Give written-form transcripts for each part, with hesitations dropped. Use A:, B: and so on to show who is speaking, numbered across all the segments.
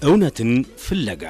A: እውነትን ፍለጋ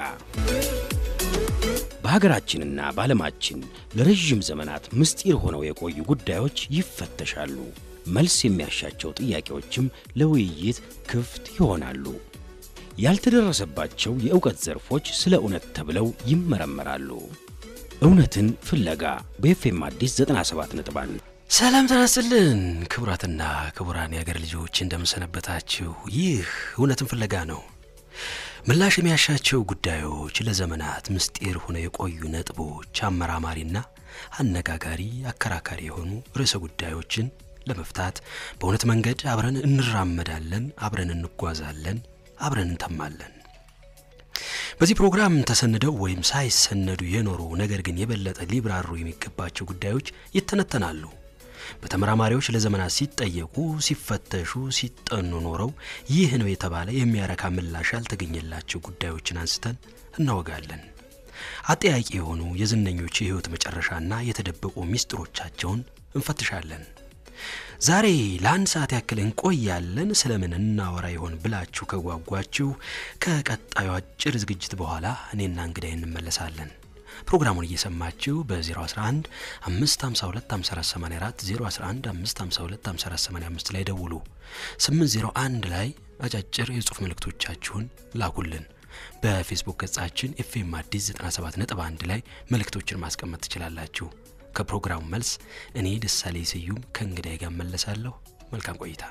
A: በሀገራችንና በዓለማችን ለረጅም ዘመናት ምስጢር ሆነው የቆዩ ጉዳዮች ይፈተሻሉ። መልስ የሚያሻቸው ጥያቄዎችም ለውይይት ክፍት ይሆናሉ። ያልተደረሰባቸው የእውቀት ዘርፎች ስለ እውነት ተብለው ይመረመራሉ። እውነትን ፍለጋ በኤፍኤም አዲስ 97.1 ሰላም ተናስልን። ክቡራትና ክቡራን የሀገር ልጆች እንደምሰነበታችሁ። ይህ እውነትን ፍለጋ ነው። ምላሽ የሚያሻቸው ጉዳዮች ለዘመናት ምስጢር ሆነው የቆዩ ነጥቦች አመራማሪና አነጋጋሪ አከራካሪ የሆኑ ርዕሰ ጉዳዮችን ለመፍታት በእውነት መንገድ አብረን እንራመዳለን፣ አብረን እንጓዛለን፣ አብረን እንተማለን። በዚህ ፕሮግራም ተሰንደው ወይም ሳይሰነዱ የኖሩ ነገር ግን የበለጠ ሊብራሩ የሚገባቸው ጉዳዮች ይተነተናሉ። በተመራማሪዎች ለዘመናት ሲጠየቁ ሲፈተሹ ሲጠኑ ኖረው ይህ ነው የተባለ የሚያረካ ምላሽ ያልተገኘላቸው ጉዳዮችን አንስተን እናወጋለን። አጠያቂ የሆኑ የዝነኞች የህይወት መጨረሻና የተደበቁ ሚስጥሮቻቸውን እንፈትሻለን። ዛሬ ለአንድ ሰዓት ያክል እንቆያለን። ስለምን እናወራ ይሆን ብላችሁ ከጓጓችሁ ከቀጣዩ አጭር ዝግጅት በኋላ እኔና እንግዳዬ እንመለሳለን። ፕሮግራሙን እየሰማችሁ በ011 552 5484 011 552 5485 ላይ ደውሉ። 801 ላይ አጫጭር የጽሑፍ መልእክቶቻችሁን ላኩልን። በፌስቡክ ገጻችን ኤፍኤም አዲስ 97.1 ላይ መልእክቶችን ማስቀመጥ ትችላላችሁ። ከፕሮግራሙ መልስ እኔ ደሳለኝ ስዩም ከእንግዳዬ ጋር መለሳለሁ። መልካም ቆይታ።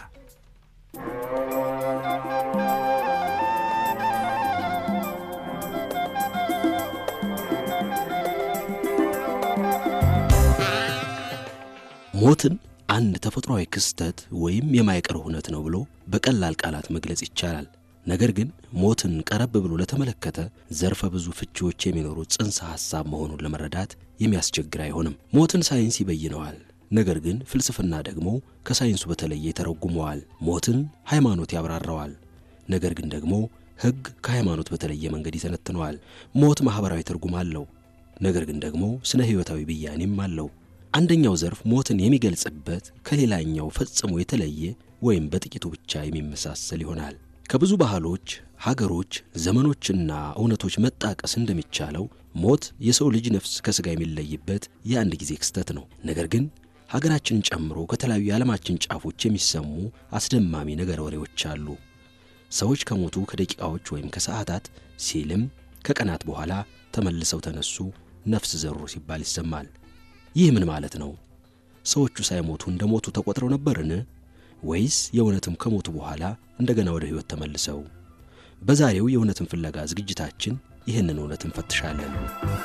A: ሞትን አንድ ተፈጥሯዊ ክስተት ወይም የማይቀር ሁነት ነው ብሎ በቀላል ቃላት መግለጽ ይቻላል። ነገር ግን ሞትን ቀረብ ብሎ ለተመለከተ ዘርፈ ብዙ ፍቺዎች የሚኖሩት ጽንሰ ሐሳብ መሆኑን ለመረዳት የሚያስቸግር አይሆንም። ሞትን ሳይንስ ይበይነዋል፣ ነገር ግን ፍልስፍና ደግሞ ከሳይንሱ በተለየ ይተረጉመዋል። ሞትን ሃይማኖት ያብራራዋል፣ ነገር ግን ደግሞ ሕግ ከሃይማኖት በተለየ መንገድ ይተነትነዋል። ሞት ማህበራዊ ትርጉም አለው፣ ነገር ግን ደግሞ ስነ ህይወታዊ ብያኔም አለው። አንደኛው ዘርፍ ሞትን የሚገልጽበት ከሌላኛው ፈጽሞ የተለየ ወይም በጥቂቱ ብቻ የሚመሳሰል ይሆናል። ከብዙ ባህሎች፣ ሀገሮች፣ ዘመኖችና እውነቶች መጣቀስ እንደሚቻለው ሞት የሰው ልጅ ነፍስ ከስጋ የሚለይበት የአንድ ጊዜ ክስተት ነው። ነገር ግን ሀገራችንን ጨምሮ ከተለያዩ የዓለማችን ጫፎች የሚሰሙ አስደማሚ ነገር ወሬዎች አሉ። ሰዎች ከሞቱ ከደቂቃዎች ወይም ከሰዓታት ሲልም ከቀናት በኋላ ተመልሰው ተነሱ፣ ነፍስ ዘሩ ሲባል ይሰማል። ይህ ምን ማለት ነው? ሰዎቹ ሳይሞቱ እንደሞቱ ተቆጥረው ነበርን? ወይስ የእውነትም ከሞቱ በኋላ እንደገና ወደ ህይወት ተመልሰው? በዛሬው የእውነትን ፍለጋ ዝግጅታችን ይህንን እውነት እንፈትሻለን።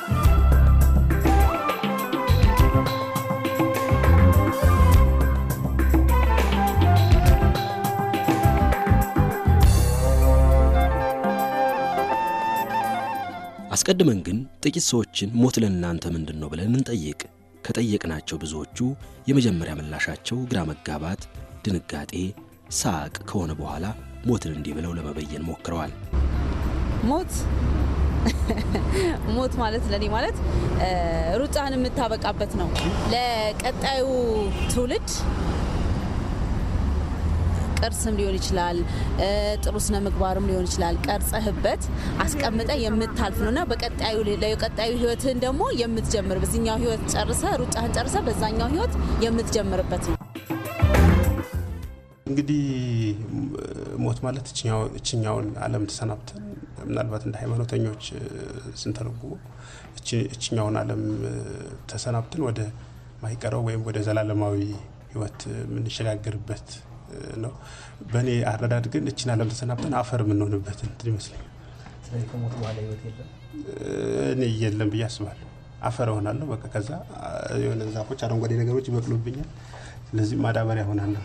A: አስቀድመን ግን ጥቂት ሰዎችን ሞት ለእናንተ ምንድነው ብለን እንጠይቅ። ከጠየቅናቸው ብዙዎቹ የመጀመሪያ ምላሻቸው ግራ መጋባት፣ ድንጋጤ፣ ሳቅ ከሆነ በኋላ ሞትን እንዲህ ብለው ለመበየን ሞክረዋል።
B: ሞት ማለት ለኔ ማለት ሩጫን የምታበቃበት ነው። ለቀጣዩ ትውልድ ቅርስም ሊሆን ይችላል፣ ጥሩ ስነ ምግባርም ሊሆን ይችላል። ቀርጸህበት አስቀምጠ የምታልፍ ነውና ለቀጣዩ ህይወትን ደግሞ የምትጀምር በዚህኛው ህይወት ጨርሰ ሩጫህን ጨርሰ በዛኛው ህይወት የምትጀምርበት ነው።
C: እንግዲህ ሞት ማለት እችኛውን ዓለም ተሰናብተን ምናልባት እንደ ሃይማኖተኞች ስንተረጉሙ እችኛውን ዓለም ተሰናብተን ወደ ማይቀረው ወይም ወደ ዘላለማዊ ህይወት የምንሸጋገርበት ነው። በኔ አረዳድ ግን እቺን ዓለም ተሰናብተን አፈር የምንሆንበት እንትን ይመስለኛል።
D: ስለዚህ ከሞት በኋላ ህይወት የለም
C: እኔ የለም ብዬ አስባለሁ። አፈር ሆናለሁ፣ በቃ ከዛ የሆነ ዛፎች አረንጓዴ ነገሮች ይበቅሉብኛል፣ ስለዚህ ማዳበሪያ ሆናለሁ።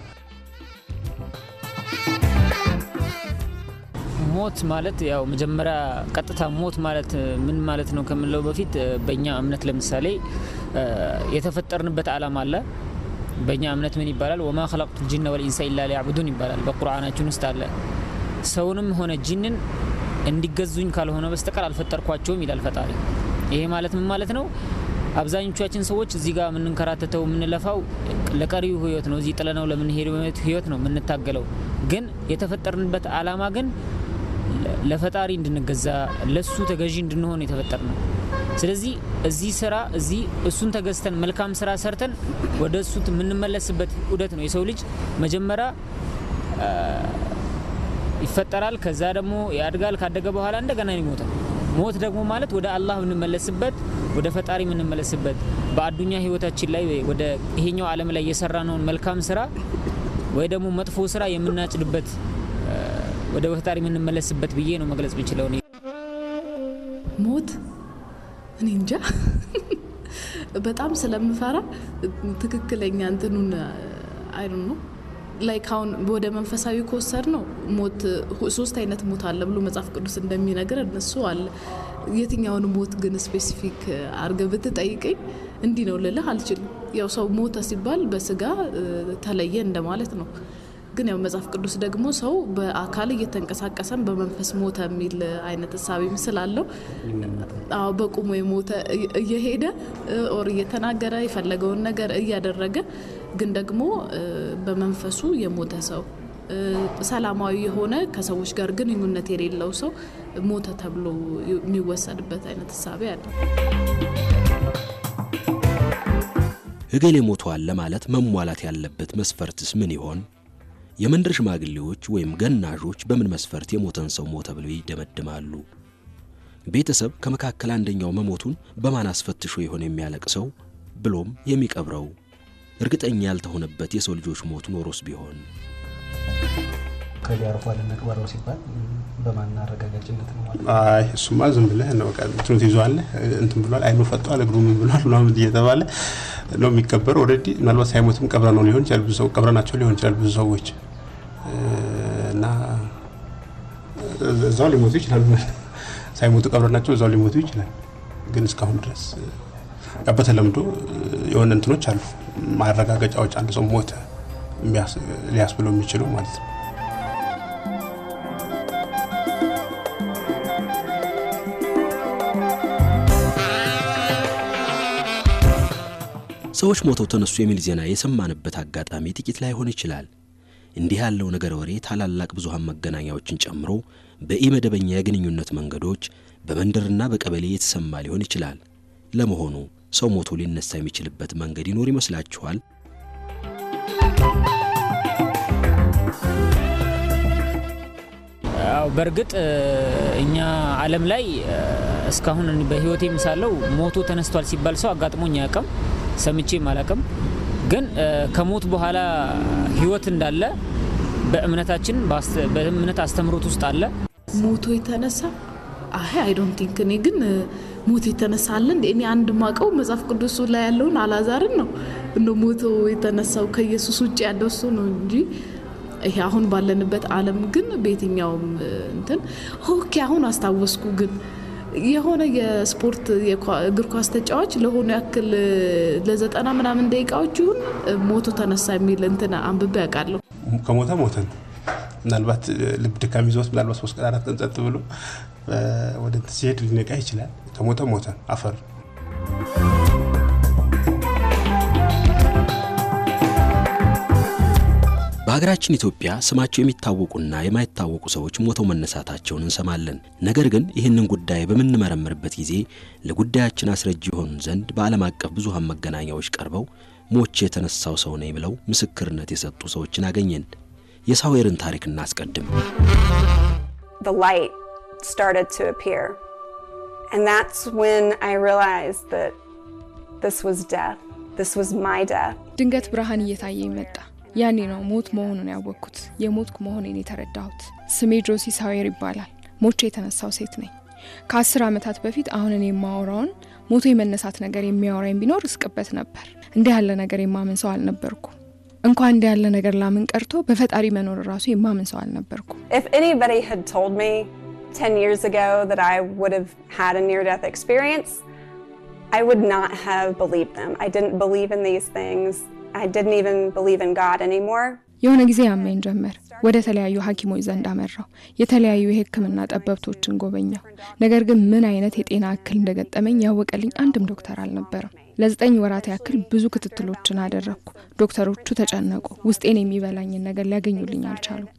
D: ሞት ማለት ያው መጀመሪያ ቀጥታ ሞት ማለት ምን ማለት ነው ከመለው በፊት በእኛ እምነት ለምሳሌ የተፈጠርንበት ዓላማ አለ። በእኛ እምነት ምን ይባላል? ወማ خلقت الجن والانس الا ليعبدون ይባላል በቁርአናችን ውስጥ አለ። ሰውንም ሆነ ጂንን እንዲገዙኝ ካልሆነ በስተቀር አልፈጠርኳቸውም ይላል ፈጣሪ። ይሄ ማለት ምን ማለት ነው? አብዛኞቻችን ሰዎች እዚህ ጋር ምንንከራተተው ምንለፋው ለቀሪው ህይወት ነው። እዚህ ጥለነው ለምን ሄደው ህይወት ነው ምንታገለው። ግን የተፈጠርንበት ዓላማ ግን ለፈጣሪ እንድንገዛ ለሱ ተገዢ እንድንሆን የተፈጠርነው ስለዚህ እዚህ ስራ እዚህ እሱን ተገዝተን መልካም ስራ ሰርተን ወደሱ የምንመለስበት ዑደት ነው የሰው ልጅ መጀመሪያ ይፈጠራል ከዛ ደግሞ ያድጋል ካደገ በኋላ እንደገና ይሞታል ሞት ደግሞ ማለት ወደ አላህ የምንመለስበት ወደ ፈጣሪ የምንመለስበት በአዱኛ ህይወታችን ላይ ወደ ይሄኛው ዓለም ላይ የሰራነው መልካም ስራ ወይ ደግሞ መጥፎ ስራ የምናጭድበት ወደ ፈጣሪ የምንመለስበት ብዬ ነው መግለጽ ብቻለው ነው
E: ሞት እኔ እንጃ በጣም ስለምፈራ ትክክለኛ እንትኑን አይ ዶንት ኖ ላይክ አሁን ወደ መንፈሳዊ ኮሰር ነው ሞት ሶስት አይነት ሞት አለ ብሎ መጽሐፍ ቅዱስ እንደሚነገር እነሱ አለ የትኛውን ሞት ግን ስፔሲፊክ አርገ ብትጠይቀኝ እንዲ ነው ልልህ አልችልም ያው ሰው ሞተ ሲባል በስጋ ተለየ እንደማለት ነው ግን ያው መጽሐፍ ቅዱስ ደግሞ ሰው በአካል እየተንቀሳቀሰን በመንፈስ ሞተ የሚል አይነት ሐሳብ ይመስላልው አው በቁሙ የሞተ እየሄደ ኦር እየተናገረ ይፈልገውን ነገር እያደረገ ግን ደግሞ በመንፈሱ የሞተ ሰው ሰላማዊ የሆነ ከሰዎች ጋር ግንኙነት የሌለው ሰው ሞተ ተብሎ የሚወሰድበት አይነት ሐሳብ ያለ
A: እገሌ ሞቷል ለማለት መሟላት ያለበት መስፈርትስ ምን ይሆን የመንደር ሽማግሌዎች ወይም ገናዦች በምን መስፈርት የሞተን ሰው ሞተ ብለው ይደመድማሉ ቤተሰብ ከመካከል አንደኛው መሞቱን በማን አስፈትሾ ይሆን የሚያለቅሰው ብሎም የሚቀብረው እርግጠኛ ያልተሆነበት የሰው ልጆች ሞት ኖሮስ ቢሆን
F: ከሊያርፋል ነቅበረው ሲባል በማን አረጋጋጭነት ነው ማለት
C: አይ እሱማ ዝም ብለህ ነው በቃ እንትኑት ይዟል እንትን ብሏል አይኑ ፈጧል እግሩ ምን ብሏል ነው እየተባለ ነው የሚቀበረው ኦሬዲ ምናልባት ሳይሞትም ቀብራ ነው ሊሆን ይችላል ብዙ ሰው ቀብራናቸው ሊሆን ይችላል ብዙ ሰዎች እና እዛው ሊሞቱ ይችላል ሳይሞቱ ቀብራናቸው እዛው ሊሞቱ ይችላል ግን እስካሁን ድረስ በተለምዶ የሆነ እንትኖች አሉ ማረጋጋጫዎች አንድ ሰው ሞተ ሊያስብሎ የሚችለው ማለት ነው
A: ሰዎች ሞተው ተነሱ የሚል ዜና የሰማንበት አጋጣሚ ጥቂት ላይ ሆነ ይችላል እንዲህ ያለው ነገር ወሬ ታላላቅ ብዙሃን መገናኛዎችን ጨምሮ በኢመደበኛ የግንኙነት መንገዶች በመንደርና በቀበሌ የተሰማ ሊሆን ይችላል ለመሆኑ ሰው ሞቶ ሊነሳ የሚችልበት መንገድ ይኖር ይመስላችኋል
D: አው በርግጥ እኛ ዓለም ላይ እስካሁን በህይወቴ ምሳለው ሞቶ ተነስቷል ሲባል ሰው አጋጥሞኝ ያቀም ሰምቼ ማላቀም ግን ከሞት በኋላ ህይወት እንዳለ በእምነታችን በእምነት አስተምሮት ውስጥ አለ
E: ሞቶ የተነሳ አይ ዶንት ቲንክ እኔ ግን ሞቶ የተነሳለ እኔ አንድ ማቀው መጽሐፍ ቅዱስ ላይ ያለውን አላዛርን ነው ሞቶ የተነሳው ከኢየሱስ ውጪ ያለው እሱ ነው እንጂ ይሄ አሁን ባለንበት ዓለም ግን በየትኛውም እንትን ኦኬ አሁን አስታወስኩ ግን የሆነ የስፖርት የእግር ኳስ ተጫዋች ለሆነ ያክል ለ90 ምናምን ደቂቃዎች ይሁን ሞቶ ተነሳ የሚል እንትና አንብቤ ያውቃለሁ
C: ከሞተ ሞተን ምናልባት ልብ ድካም ይዞት ምናልባት 3 ቀን 4 ቀን ጸጥ ብሎ ወደ ተሲሄድ ሊነቃ ይችላል ከሞተ ሞተን አፈር
A: በሀገራችን ኢትዮጵያ ስማቸው የሚታወቁና የማይታወቁ ሰዎች ሞተው መነሳታቸውን እንሰማለን ነገር ግን ይህንን ጉዳይ በመንመረምርበት ጊዜ ለጉዳያችን አስረጅ ይሆን ዘንድ በዓለም አቀፍ ብዙሃን መገናኛዎች ቀርበው ሞቼ የተነሳው ሰው ነኝ ብለው ምስክርነት የሰጡ ሰዎችን አገኘን የሳዌርን ታሪክ እናስቀድም
G: The light started to appear and that's when I realized that this was death this was my death
H: ድንገት ብርሃን እየታየ መጣ ያኔ ነው ሞት መሆኑን ያወቅኩት የሞትኩ መሆኔን የተረዳሁት ስሜ ጆሲ ሳዌር ይባላል ሞቼ የተነሳው ሴት ነኝ ከ10 ዓመታት በፊት አሁን እኔ ማወራውን ሞቶ የመነሳት ነገር የሚያወራኝ ቢኖር እስቅበት ነበር እንዴ ያለ ነገር የማመን ሰው አልነበርኩ እንኳን እንዴ ያለ ነገር ላምን ቀርቶ በፈጣሪ መኖር ራሱ የማመን ሰው አልነበርኩ
G: If anybody had told me 10 years ago that I would have had a near death experience I would not have believed them I didn't believe in these things I didn't even believe in God anymore
H: የሆነ ጊዜ ያመኝ ጀመር ወደ ተለያዩ ሐኪሞች ዘንድ አመራው የተለያዩ የህክምና ጠበብቶችን ጎበኛው ነገር ግን ምን አይነት የጤና እክል እንደገጠመኝ ያወቀልኝ አንድም ዶክተር አልነበረም ለ9 ወራት ያክል ብዙ ክትትሎችን አደረኩ ዶክተሮቹ ተጨነቁ ውስጤን የሚበላኝ ነገር ሊያገኙልኝ አልቻሉ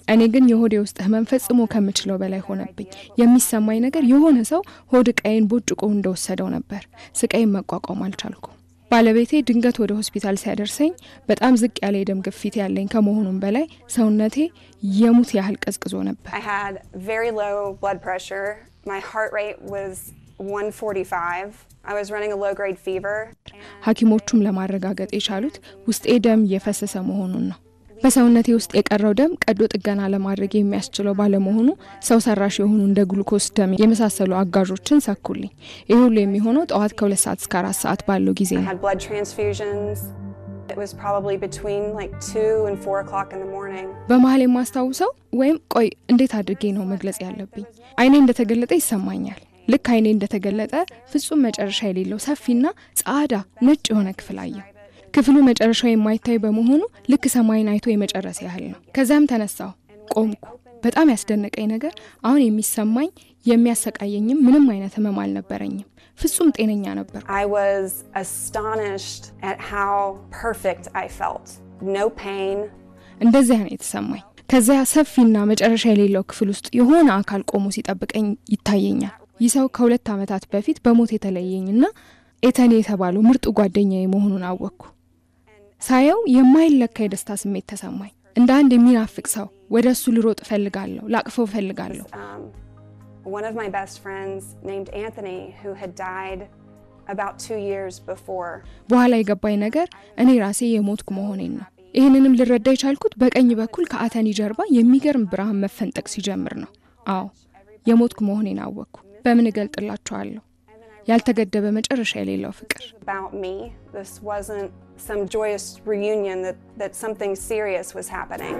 H: እኔ ግን የሆዴ ውስጥ ህመም ፈጽሞ ከምችለው በላይ ሆነብኝ። የሚሰማኝ ነገር የሆነ ሰው ሆድ ቀይን ቦጭቆ እንደወሰደው ነበር። ስቃይን መቋቋም አልቻልኩም። ባለቤቴ ድንገት ወደ ሆስፒታል ሲያደርሰኝ በጣም ዝቅ ያለ የደም ግፊት ያለኝ ከመሆኑም በላይ ሰውነቴ የሙት ያህል ቀዝቅዞ ነበር።
G: I had very low blood pressure. My heart rate was 145. I was running a low grade fever.
H: ሐኪሞቹም ለማረጋገጥ የቻሉት ውስጤ ደም እየፈሰሰ መሆኑን ነው። በሰውነቴ ውስጥ የቀረው ደም ቀዶ ጥገና ለማድረግ የሚያስችለው ባለመሆኑ ሰው ሰራሽ የሆኑ እንደ ግሉኮስ ደም የመሳሰሉ አጋዦችን ሰኩልኝ። ይህ ሁሉ የሚሆነው ጠዋት ከ2 ሰዓት እስከ 4 ሰዓት ባለው ጊዜ ነው።
G: I had blood transfusions. It was probably between like 2 and 4 o'clock in the morning.
H: በመሃል የማስታውሰው ወይም ቆይ እንዴት አድርጌ ነው መግለጽ ያለብኝ? አይኔ እንደተገለጠ ይሰማኛል። ልክ አይኔ እንደተገለጠ ፍጹም መጨረሻ የሌለው ሰፊና ጻዳ ነጭ የሆነ ክፍል አየሁ። ክፍሉ መጨረሻው የማይታይ በመሆኑ ልክ ሰማይን አይቶ የመጨረስ ያህል ነው። ከዛም ተነሳው ቆምኩ። በጣም ያስደነቀኝ ነገር አሁን የሚሰማኝ የሚያሰቃየኝም ምንም አይነት ህመም አልነበረኝም። ፍጹም ጤነኛ ነበር።
G: I was astonished at how perfect I felt. No pain.
H: እንደዚህ ነው የተሰማኝ። ከዛ ሰፊና መጨረሻ የሌለው ክፍል ውስጥ የሆነ አካል ቆሞ ሲጠብቀኝ ይታየኛል። ይህ ሰው ከ2 ዓመታት በፊት በሞት የተለየኝና ኤተን የተባለው ምርጥ ጓደኛዬ መሆኑን አወቅኩ። ሳየው የማይለካ የደስታ ስሜት ተሰማኝ። እንደ አንድ የሚናፍቅ ሰው ወደሱ ልሮጥ ፈልጋለሁ፣ ላቅፈው ፈልጋለሁ።
G: One of my best friends named Anthony who had died about 2 years before.
H: በኋላ የገባኝ ነገር እኔ ራሴ የሞትኩ መሆኔን ነው። ይሄንንም ልረዳ የቻልኩት በቀኝ በኩል ከአተኒ ጀርባ የሚገርም ብርሃን መፈንጠቅ ሲጀምር ነው። አዎ የሞትኩ መሆኔን አወቅኩ። በምን እገልጥላችኋለሁ? ያልተገደበ መጨረሻ የሌለው ፍቅር።
G: About me, this wasn't some joyous reunion that something serious was happening.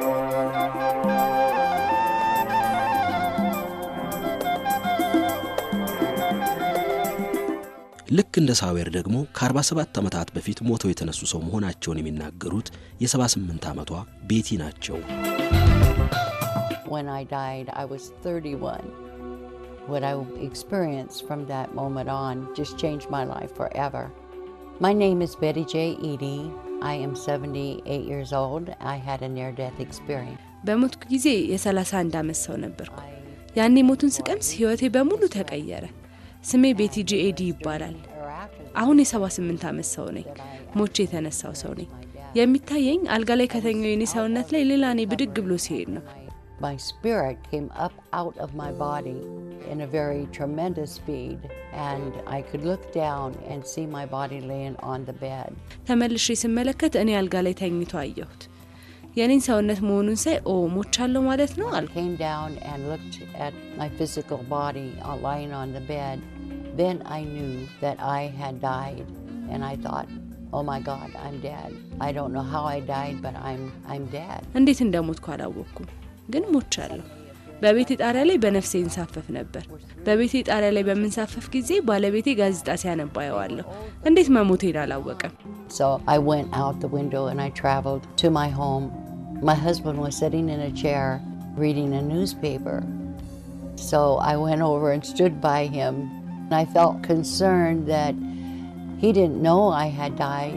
A: ልክ እንደ ሳዌር ደግሞ ከ47 ዓመታት በፊት ሞተው የተነሱ ሰው መሆናቸውን የሚናገሩት የ78 ዓመቷ ቤቲ ናቸው።
I: When I died, I was 31. What I experienced from that moment on just changed my life forever. My name is Betty J. Edie. I am 78 years old. I had a near-death experience.
J: በሞትኩ ጊዜ የ31 ዓመት ሰው ነበርኩ። ያኔ ሞቱን ስቀምስ ህይወቴ በሙሉ ተቀየረ። ስሜ ቤቲ ጄ ኤዲ ይባላል። አሁን የ78 ዓመት ሰው ነኝ። ሞቼ የተነሳው ሰው ነኝ። የሚታየኝ አልጋ ላይ ከተኛው የኔ ሰውነት ላይ ሌላ እኔ ብድግ ብሎ ሲሄድ ነው።
I: My spirit came up out of my body in a very tremendous speed, and I could look down and see my body laying on the bed.
J: ተመልሼ ስመለከት እኔ አልጋ ላይ ተኝቶ አየሁት። የኔን ሰውነት መሆኑን ሳይ ኦ ሞቻለሁ ማለት ነው አልኩ።
I: I came down and looked at my physical body lying on the bed. Then I knew that I had died, and I thought, oh my God, I'm dead. I don't know how I died, but I'm dead.
J: እንዴት እንደሞትኩ አላወቅኩም፣ ግን ሞቻለሁ። በቤቴ ጣሪያ ላይ በነፍሴ እንሳፈፍ ነበር። በቤቴ ጣሪያ ላይ በመንሳፈፍ ጊዜ ባለቤቴ ጋዜጣ ሲያነባ ያዋለሁ። እንዴት መሞቴን አላወቀም።
I: So I went out the window and I traveled to my home. My husband was sitting in a chair reading a newspaper. So I went over and stood by him. And I felt concerned that he didn't know I had died.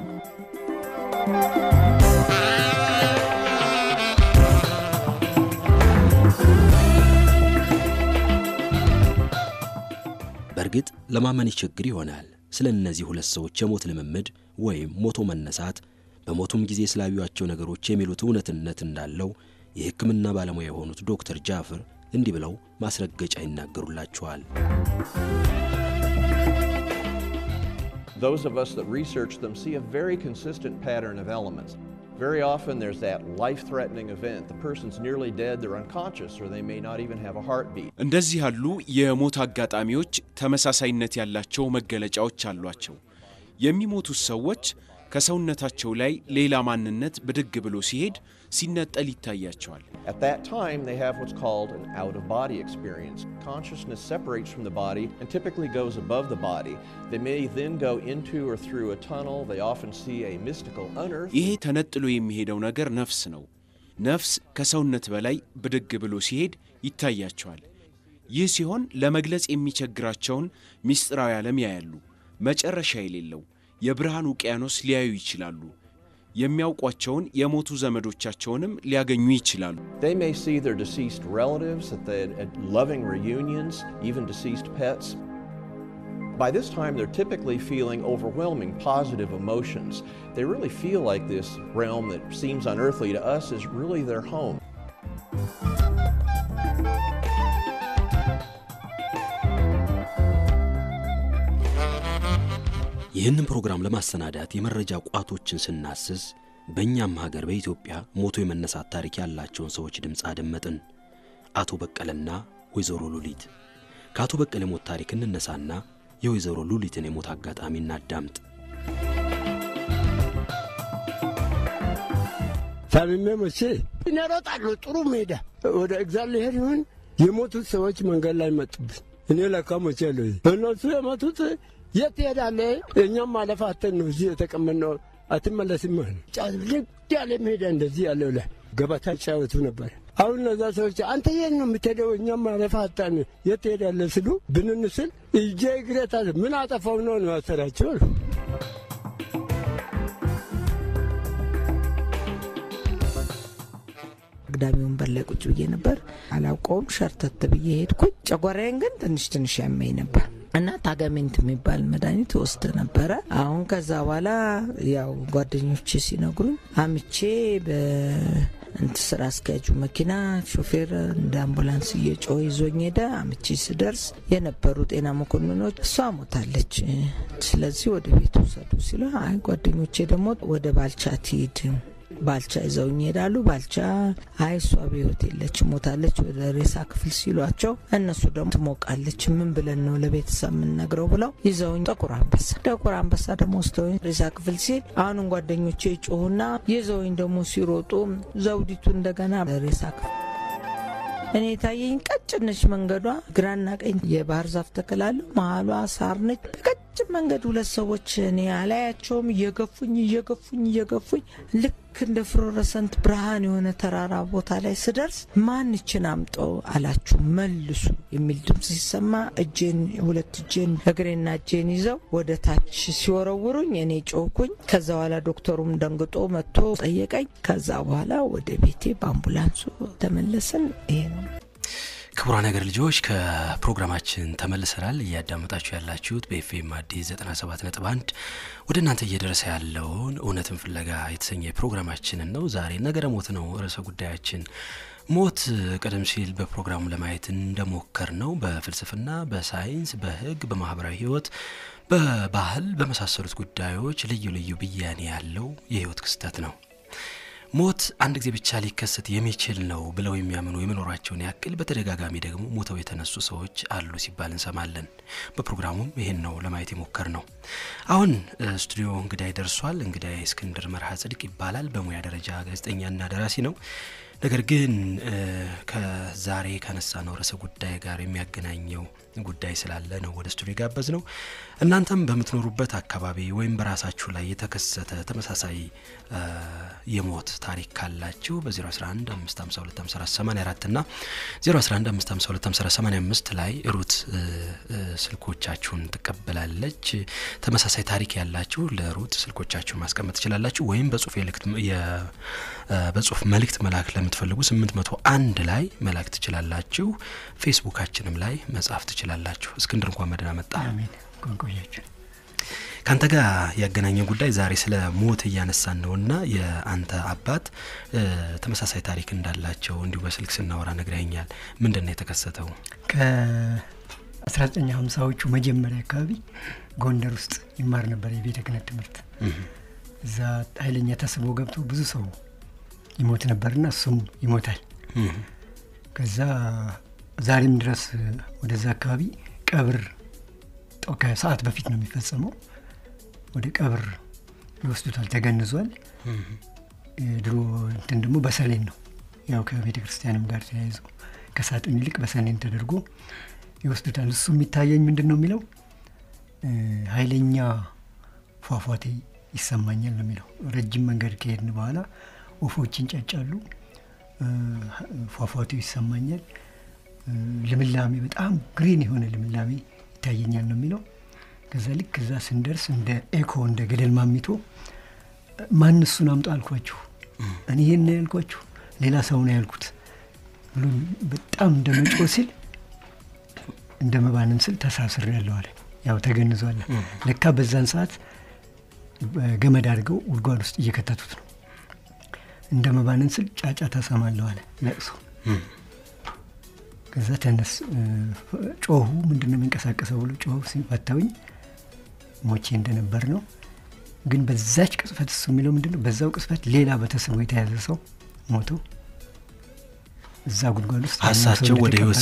A: በርግጥ ለማመን ይቸግር ይሆናል ስለ እነዚህ ሁለት ሰዎች የሞት ልምምድ ወይም ሞቶ መነሳት በሞቱም ጊዜ ስላዩዋቸው ነገሮች የሚሉት እውነትነት እንዳለው የሕክምና ባለሙያ የሆኑት ዶክተር ጃፈር እንዲህ ብለው ማስረገጫ ይናገሩላቸዋል።
K: Those of us that research them see a very consistent pattern of elements. Very often there's that life-threatening event. The person's nearly dead, they're unconscious, or they may not even have a heartbeat.
L: እንደዚህ ያሉ የሞት አጋጣሚዎች ተመሳሳይነት ያላቸው መገለጫዎች አሏቸው። የሚሞቱ ሰዎች ከሰውነታቸው ላይ ሌላ ማንነት ብድግ ብሎ ሲሄድ ሲነጠል ይታያቸዋል።
K: At that time they have what's called an out-of-body experience. Consciousness separates from the body and typically goes above the body. They may then go into or through a tunnel. They often see a mystical unearth.
L: ይሄ ተነጥሎ የሚሄደው ነገር ነፍስ ነው። ነፍስ ከሰውነት በላይ ብድግ ብሎ ሲሄድ ይታያቸዋል። ይህ ሲሆን ለመግለጽ የሚቸግራቸውን ሚስጥራዊ ዓለም ያያሉ። መጨረሻ የሌለው የብርሃን ውቅያኖስ ሊያዩ ይችላሉ። የሚያውቋቸውን የሞቱ ዘመዶቻቸውንም ሊያገኙ ይችላሉ።
K: They may see their deceased relatives at loving reunions, even deceased pets. By this time, they're typically feeling overwhelming positive emotions. They really feel like this realm that seems unearthly to us is really their home.
A: ይህንን ፕሮግራም ለማሰናዳት የመረጃ ቋቶችን ስናስስ በእኛም ሀገር በኢትዮጵያ ሞቶ የመነሳት ታሪክ ያላቸውን ሰዎች ድምጽ አደመጥን። አቶ በቀለና ወይዘሮ ሉሊት። ከአቶ በቀለ ሞት ታሪክ እንነሳና የወይዘሮ ሉሊትን የሞት አጋጣሚ እናዳምጥ።
M: ታሪሜ መቼ ይነሮጣሉ ጥሩ ሜዳ ወደ እግዚአብሔር ይሁን የሞቱት ሰዎች መንገድ ላይ መጡብን። እኔ ለካ ሞቼ አለኝ እነሱ የሞቱት የት ሄዳለ? እኛም ማለፋተን ነው እዚህ የተቀመጥነው። አትመለስም ማለት ጫልቅ ያለ ሜዳ እንደዚህ ያለው ላይ ገበታ ጫወቱ ነበር። አሁን እነዛ ሰዎች አንተ የት ነው የምትሄደው? እኛም ማለፋተን የት ሄዳለ ስሉ ብንንስል እጄ እግሬታ ምን አጠፋው ነው ያሰራቸው።
N: አግዳሚውን በላይ ቁጭ ብዬ ነበር። አላውቀውም ሸርተት ብዬ ሄድኩኝ። ጨጓራዬን ግን ትንሽ ያመኝ ነበር እና ታጋሜንት የሚባል መድኃኒት ወስደ ነበረ። አሁን ከዛ በኋላ ያው ጓደኞቼ ሲነግሩኝ አምቼ በእንት ስራ አስኪያጁ መኪና ሾፌር እንደ አምቡላንስ እየጮኸ ይዞኝ ሄደ። አምቼ ስደርስ የነበሩ ጤና መኮንኖች እሷ ሞታለች፣ ስለዚህ ወደ ቤት ውሰዱ ሲሉ አይ ጓደኞቼ ደግሞ ወደ ባልቻ ትሂድ ባልቻ ይዘውኝ ሄዳሉ። ባልቻ አይ እሷ በህይወት የለች ሞታለች ወደ ሬሳ ክፍል ሲሏቸው እነሱ ደግሞ ትሞቃለች ምን ብለን ነው ለቤተሰብ ምን ነግረው ብለው ይዘውኝ ጥቁር አንበሳ ደግሞ ወስደውኝ ሬሳ ክፍል ሲል አሁን ጓደኞቼ ጮሁና ይዘውኝ ደግሞ ሲሮጡ ዘውዲቱ እንደገና ሬሳ ክፍል እኔ ታየኝ ቀጭነች መንገዷ ግራና ቀኝ የባህር ዛፍ ተከላለ መሃሏ ሳር ነች። በቀጭን መንገድ ሁለት ሰዎች እኔ አላያቸውም እየገፉኝ ልክ እንደ ፍሎረሰንት ብርሃን የሆነ ተራራ ቦታ ላይ ስደርስ ማንችን አምጠው አላችሁ መልሱ የሚል ድምጽ ሲሰማ ሁለት እጄን እግሬና እጄን ይዘው ወደ ታች ሲወረውሩኝ እኔ ጮኩኝ። ከዛ በኋላ ዶክተሩም ደንግጦ መጥቶ ጠየቀኝ። ከዛ በኋላ ወደ ቤቴ በአምቡላንሱ ተመለስን። ይሄ ነው።
A: ክቡራን ሀገር ልጆች ከፕሮግራማችን ተመልሰናል። እያዳመጣችሁ ያላችሁት በኤፍኤም አዲስ 97.1 ወደ እናንተ እየደረሰ ያለውን እውነትን ፍለጋ የተሰኘ ፕሮግራማችንን ነው። ዛሬ ነገረ ሞት ነው ርዕሰ ጉዳያችን። ሞት ቀደም ሲል በፕሮግራሙ ለማየት እንደሞከር ነው በፍልስፍና፣ በሳይንስ፣ በህግ፣ በማህበራዊ ህይወት፣ በባህል በመሳሰሉት ጉዳዮች ልዩ ብያኔ ያለው የህይወት ክስተት ነው። ሞት አንድ ጊዜ ብቻ ሊከሰት የሚችል ነው ብለው የሚያምኑ የመኖራቸውን ያክል በተደጋጋሚ ደግሞ ሞተው የተነሱ ሰዎች አሉ ሲባል እንሰማለን። በፕሮግራሙም ይሄን ነው ለማየት የሞከር ነው። አሁን ስቱዲዮ እንግዳይ ደርሷል። እንግዳይ እስክንድር መርሃ ጽድቅ ይባላል። በሙያ ደረጃ ጋዜጠኛና ደራሲ ነው። ነገር ግን ከዛሬ ከነሳነው ርዕሰ ጉዳይ ጋር የሚያገናኘው ጉዳይ ስላለ ነው ወደ ስቱዲዮ ጋበዝ ነው። እናንተም በምትኖሩበት አካባቢ ወይም በራሳችሁ ላይ የተከሰተ ተመሳሳይ የሞት ታሪክ ካላችሁ በ011 552 5484 እና 011 552 5485 ላይ ሩት ስልኮቻችሁን ትቀበላለች። ተመሳሳይ ታሪክ ያላችሁ ለሩት ስልኮቻችሁን ማስቀመጥ ትችላላችሁ ወይም በጽሁፍ መልእክት መላክ ለምትፈልጉ 801 ላይ መላክ ትችላላችሁ። ፌስቡካችንም ላይ መጻፍ ትችላላችሁ። እስክንድር እንኳን መደና መጣ።
O: አሜን። ቆንቆያችሁ
A: ካንተ ጋር ያገናኘው ጉዳይ ዛሬ ስለ ሞት እያነሳን ነውና የአንተ አባት ተመሳሳይ ታሪክ እንዳላቸው እንዲሁ በስልክ ስናወራ ነግረኛል። ምንድነው የተከሰተው?
O: ከ1950ዎቹ መጀመሪያ አካባቢ ጎንደር ውስጥ ይማር ነበር የቤተ ክህነት ትምህርት። እዛ ኃይለኛ ተስቦ ገብቶ ብዙ ሰው ይሞት ነበርና እሱም ይሞታል። ከዛ ዛሬም ድረስ ወደዛ አካባቢ ቀብር ከሰዓት በፊት ነው የሚፈጸመው። ወደ ቀብር ይወስዱታል፣ ተገንዟል። ድሮ እንትን ደግሞ በሰሌን ነው ያው ከቤተ ክርስቲያንም ጋር ተያይዞ ከሳጥን ይልቅ በሰሌን ተደርጎ ይወስዱታል። እሱ የሚታየኝ ምንድነው የሚለው ኃይለኛ ፏፏቴ ይሰማኛል ነው የሚለው። ረጅም መንገድ ከሄድን በኋላ ወፎች ይንጫጫሉ፣ ፏፏቴው ይሰማኛል፣ ልምላሜ በጣም ግሪን የሆነ ልምላሜ ይታየኛል ነው የሚለው። ከዛ ልክ እዛ ስንደርስ እንደ ኤኮ እንደ ገደል ማሚቶ ማን እሱን አምጣ አልኳችሁ እኔ ይሄን ነው ያልኳችሁ ሌላ ሰው ነው ያልኩት ብሎ በጣም እንደመጮ ሲል እንደመባንን ስል ተሳስር ያለው አለ ያው ተገንዟል ለካ በዛን ሰዓት ገመድ አድርገው ጉድጓድ ውስጥ እየከተቱት ነው እንደመባንን ስል ጫጫ ተሰማለው አለ ለቅሶ ከዛ ተነስ ጮሁ ምንድነው የሚንቀሳቀሰው ብሎ ጮሁ ሲፈታውኝ ሞቼ እንደነበር ነው ግን በዛች ቅጽበት እሱ የሚለው ምንድነው በዛው ቅጽበት ሌላ በተስቦ የተያዘ ሰው ሞቶ እዛ ጉድጓድ ውስጥ
A: አሳቸው ወደ ህይወት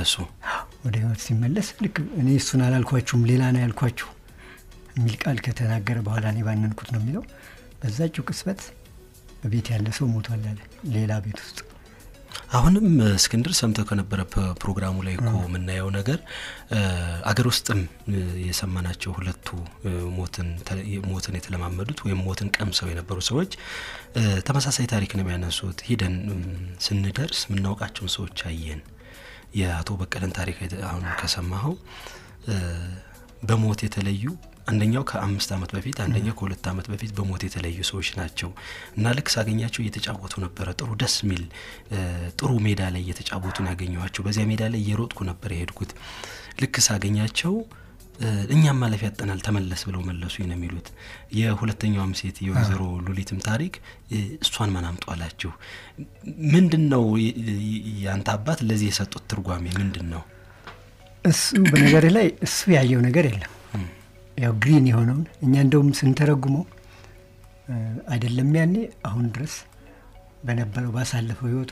O: ሲመለስ ልክ እኔ እሱን አላልኳችሁም ሌላ ነው ያልኳችሁ የሚል ቃል ከተናገረ በኋላ እኔ ባንንኩት ነው የሚለው በዛች ቅጽበት በቤት ያለ ሰው ሞቷል አለ ሌላ ቤት ውስጥ
A: አሁንም እስክንድር ሰምተው ከነበረ ፕሮግራሙ ላይ እኮ ምናየው ነገር አገር ውስጥም የሰማናቸው ሁለቱ ሞትን የተለማመዱት ወይም ሞትን ቀምሰው የነበሩ ሰዎች ተመሳሳይ ታሪክ ነው የሚያነሱት ሄደን ስንደርስ ምናውቃቸው ሰዎች አየን የአቶ በቀለን ታሪክ አሁን ከሰማኸው በሞት የተለዩ አንደኛው ከ5 አመት በፊት አንደኛው ከ2 አመት በፊት በሞት የተለዩ ሰዎች ናቸው እና ልክ ሳገኛቸው እየተጫወቱ ነበር ጥሩ ደስ ሚል ጥሩ ሜዳ ላይ እየተጫወቱ ነው ያገኘዋቸው በዚያ ሜዳ ላይ እየሮጥኩ ነበር የሄድኩት ልክ ሳገኛቸው እኛም ማለፍ ያጠናል ተመለስ ብለው መለሱ ይነሚሉት የሁለተኛውም ሴት የወይዘሮ ሉሊትም ታሪክ እሷን ማን አምጧላችሁ ምንድነው ያንተ አባት ለዚህ የሰጡት ትርጓሜ ምንድነው
O: እሱ በነገር ላይ እሱ ያየው ነገር የለም ያው ግሪን የሆነው እኛ እንደውም ስንተረጉመው አይደለም ያኔ አሁን ድረስ በነበረው ባሳለፈው ህይወቱ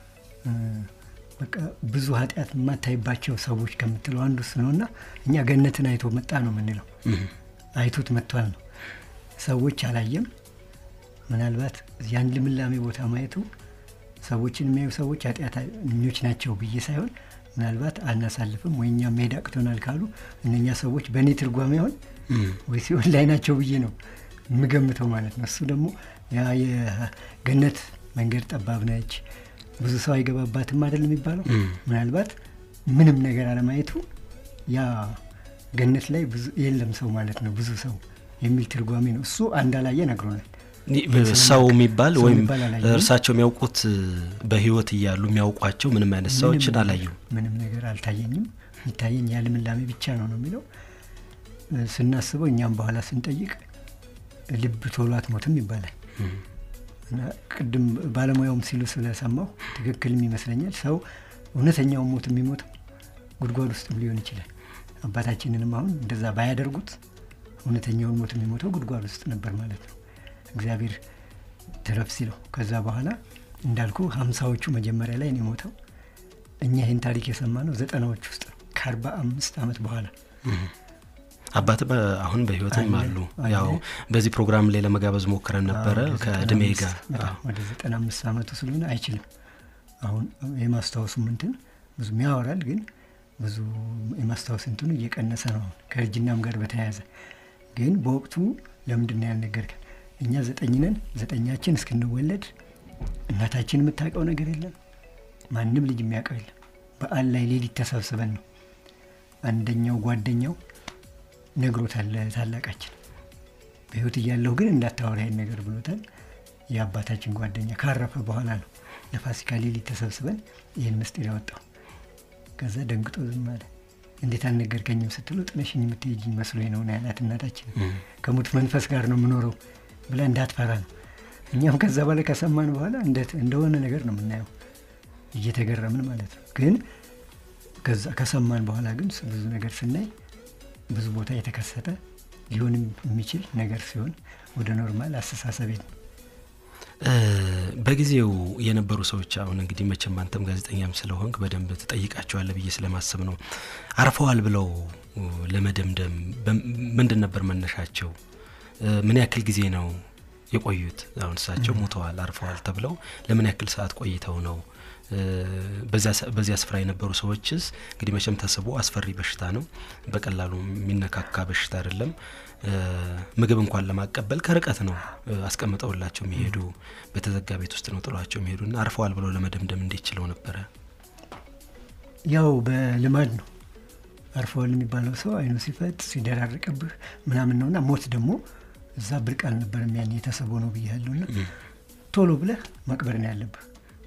O: በቃ ብዙ ኃጢያት ማታይባቸው ሰዎች ከምትለው አንዱ ነውና እኛ ገነትን አይቶ መጣ ነው ምንለው አይቶት መጥቷል ነው ሰዎች አላየም ምናልባት ያን ልምላሜ ቦታ ማየቱ ሰዎችን የሚያዩ ሰዎች ኃጢያተኞች ናቸው ብዬ ሳይሆን ምናልባት አናሳልፍም ወይኛ ሜዳ አቅቶናል ካሉ እነኛ ሰዎች በኔ ትርጓሜ ይሆን ወይስ ላይ ናቸው ብዬ ነው ምገምተው ማለት ነው እሱ ደግሞ ያ የገነት መንገድ ጠባብ ነች ብዙ ሰው አይገባባትም አይደል የሚባለው ምናልባት ምንም ነገር አለማየቱ ያ ገነት ላይ ብዙ የለም ሰው ማለት ነው ብዙ ሰው የሚል ትርጓሜ ነው እሱ አንዳላየ ነግሮናል
A: ሰው የሚባል ወይም እርሳቸው የሚያውቁት በህይወት ይያሉ የሚያውቋቸው ምንም አይነት ሰዎች አላዩ
O: ምንም ነገር አልታየኝም ይታየኝ ያለምላሜ ብቻ ነው የሚለው ስናስበው እኛም በኋላ ስንጠይቅ ልብ ቶሏት ሞትም ይባላል እና ቅድም ባለሙያውም ሲሉ ስለሰማው ትክክልም ይመስለኛል ሰው እውነተኛው ሞት የሚሞተው ጉድጓድ ውስጥ ሊሆን ይችላል አባታችንንም አሁን እንደዛ ባያደርጉት እውነተኛው ሞት የሚሞተው ጉድጓድ ውስጥ ነበር ማለት ነው እግዚአብሔር ተረፍ ሲለው ከዛ በኋላ እንዳልኩ 50ዎቹ መጀመሪያ ላይ ነው ሞተው እኛ ይሄን ታሪክ የሰማነው 90ዎቹ ውስጥ ከ45 አመት በኋላ
A: አባት አሁን በህይወትም አሉ ያው በዚህ ፕሮግራም ላይ ለመጋበዝ ሞክረን ነበር ከድሜ ጋር
O: ወደ 95 አመቱ ስለሆነ አይችልም አሁን የማስታወሱ ምንትን ብዙ ያወራል ግን ብዙ የማስታወስ እንትኑ እየቀነሰ ነው ከርጅናም ጋር በተያያዘ ግን በወቅቱ ለምንድን ያልነገርከን እኛ 9 ነን 9ኛችን እስክንወለድ እናታችን የምታውቀው ነገር የለም ማንንም ልጅ የሚያውቀው የለም በአል ላይ ሌሊት ተሰብስበን ነው አንደኛው ጓደኛው ነግሮታል ታላቃችን በህይወት እያለው ግን እንዳታወራኝ ነገር ብሎታል የአባታችን ጓደኛ ካረፈ በኋላ ነው ለፋሲካ ሌሊት ተሰብስበን ይሄን ምስጢር ያወጣው ከዛ ደንግጦ ዝም አለ እንዴት አልነገርከኝም ስትለው ጥለሽኝ የምትሄጂኝ መስሎኝ ነው ያላት እናታችን ከሙት መንፈስ ጋር ነው የምኖረው ብላ እንዳትፈራ ነው እኛም ከዛ በኋላ ከሰማን በኋላ እንደሆነ ነገር ነው የምናየው እየተገረምን ማለት ነው ግን ከዛ ከሰማን በኋላ ግን ብዙ ነገር ስናይ ብዙ ቦታ የተከሰተ ሊሆን የሚችል ነገር ሲሆን ወደ ኖርማል አስተሳሰብ
A: በጊዜው የነበሩ ሰዎች አሁን እንግዲህ መቼም አንተም ጋዜጠኛም ስለሆንክ በደንብ ተጠይቃቸዋለህ ብዬ ስለማስብ ነው አርፈዋል ብለው ለመደምደም ምንድን ነበር መነሻቸው ምን ያክል ጊዜ ነው የቆዩት አሁን እሳቸው ሞተዋል አርፈዋል ተብለው ለምን ያክል ሰዓት ቆይተው ነው በዚያ ስፍራ የነበሩ ሰዎችስ እንግዲህ መቼም ተሰቦ አስፈሪ በሽታ ነው በቀላሉ የሚነካካ በሽታ አይደለም ምግብ እንኳን ለማቀበል ከርቀት ነው አስቀምጠውላቸው የሚሄዱ በተዘጋ ቤት ውስጥ ነው ጥሏቸው የሚሄዱና አርፈዋል ብለው ለመደምደም እንዴት ይችላል ነበር
O: ያው በልማድ ነው አርፈዋል የሚባለው ሰው አይኑ ሲፈት ሲደራርቅብህ ምናምን ነውና ሞት ደግሞ እዛ ብርቅ አልነበረም ያን የተሰበው ነው ብያለሁና ቶሎ ብለህ መቅበር ነው ያለብህ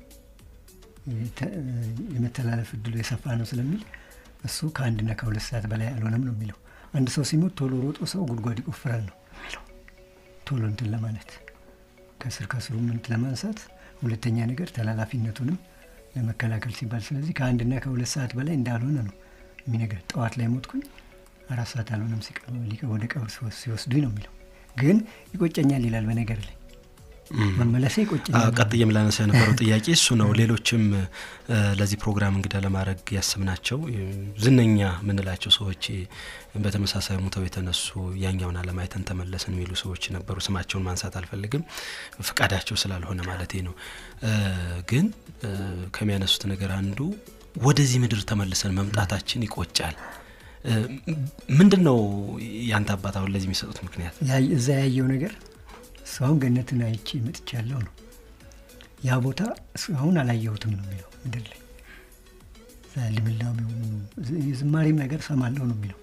O: የመተላለፍ እድሉ የሰፋ ነው ስለሚል እሱ ከአንድና ከሁለት ሰዓት በላይ አልሆነም ነው የሚለው። አንድ ሰው ሲሞት ቶሎ ሮጦ ሰው ጉድጓድ ይቆፍራል ነው የሚለው ቶሎ እንትን ለማለት ከስር ከስሩ ምንት ለማንሳት፣ ሁለተኛ ነገር ተላላፊነቱንም ለመከላከል ሲባል። ስለዚህ ከአንድና ከሁለት ሰዓት በላይ እንዳልሆነ ነው የሚነገር። ጠዋት ላይ ሞትኩኝ 4 ሰዓት አልሆነም ወደ ቀብር ሲወስዱኝ ነው የሚለው። ግን ይቆጨኛል ይላል በነገር ላይ መመለሴ ይቆጨኛል።
A: ቀጥዬም ላነሳ የነበረው ጥያቄ እሱ ነው። ሌሎችም ለዚህ ፕሮግራም እንግዳ ለማድረግ ያስብናቸው ዝነኛ ምንላቸው ሰዎች በተመሳሳይ ሞተው የተነሱ ያኛውን አለማይተን ተመለስን የሚሉ ሰዎች ነበሩ። ስማቸውን ማንሳት አልፈልግም ፍቃዳቸው ስላልሆነ ማለቴ ነው። ግን ከሚያነሱት ነገር አንዱ ወደዚህ ምድር ተመልሰን መምጣታችን ይቆጫል። ምንድነው ያንተ አባት አሁን ለዚህ የሚሰጡት ምክንያት?
O: እዛ ያየው ነገር ሰውን ገነትን አይቼ መጥቻለሁ ነው። ያ ቦታ አሁን አላየሁትም ነው የሚለው ምድር ላይ ልምላሜው የዝማሬም ነገር ሰማለሁ ነው የሚለው።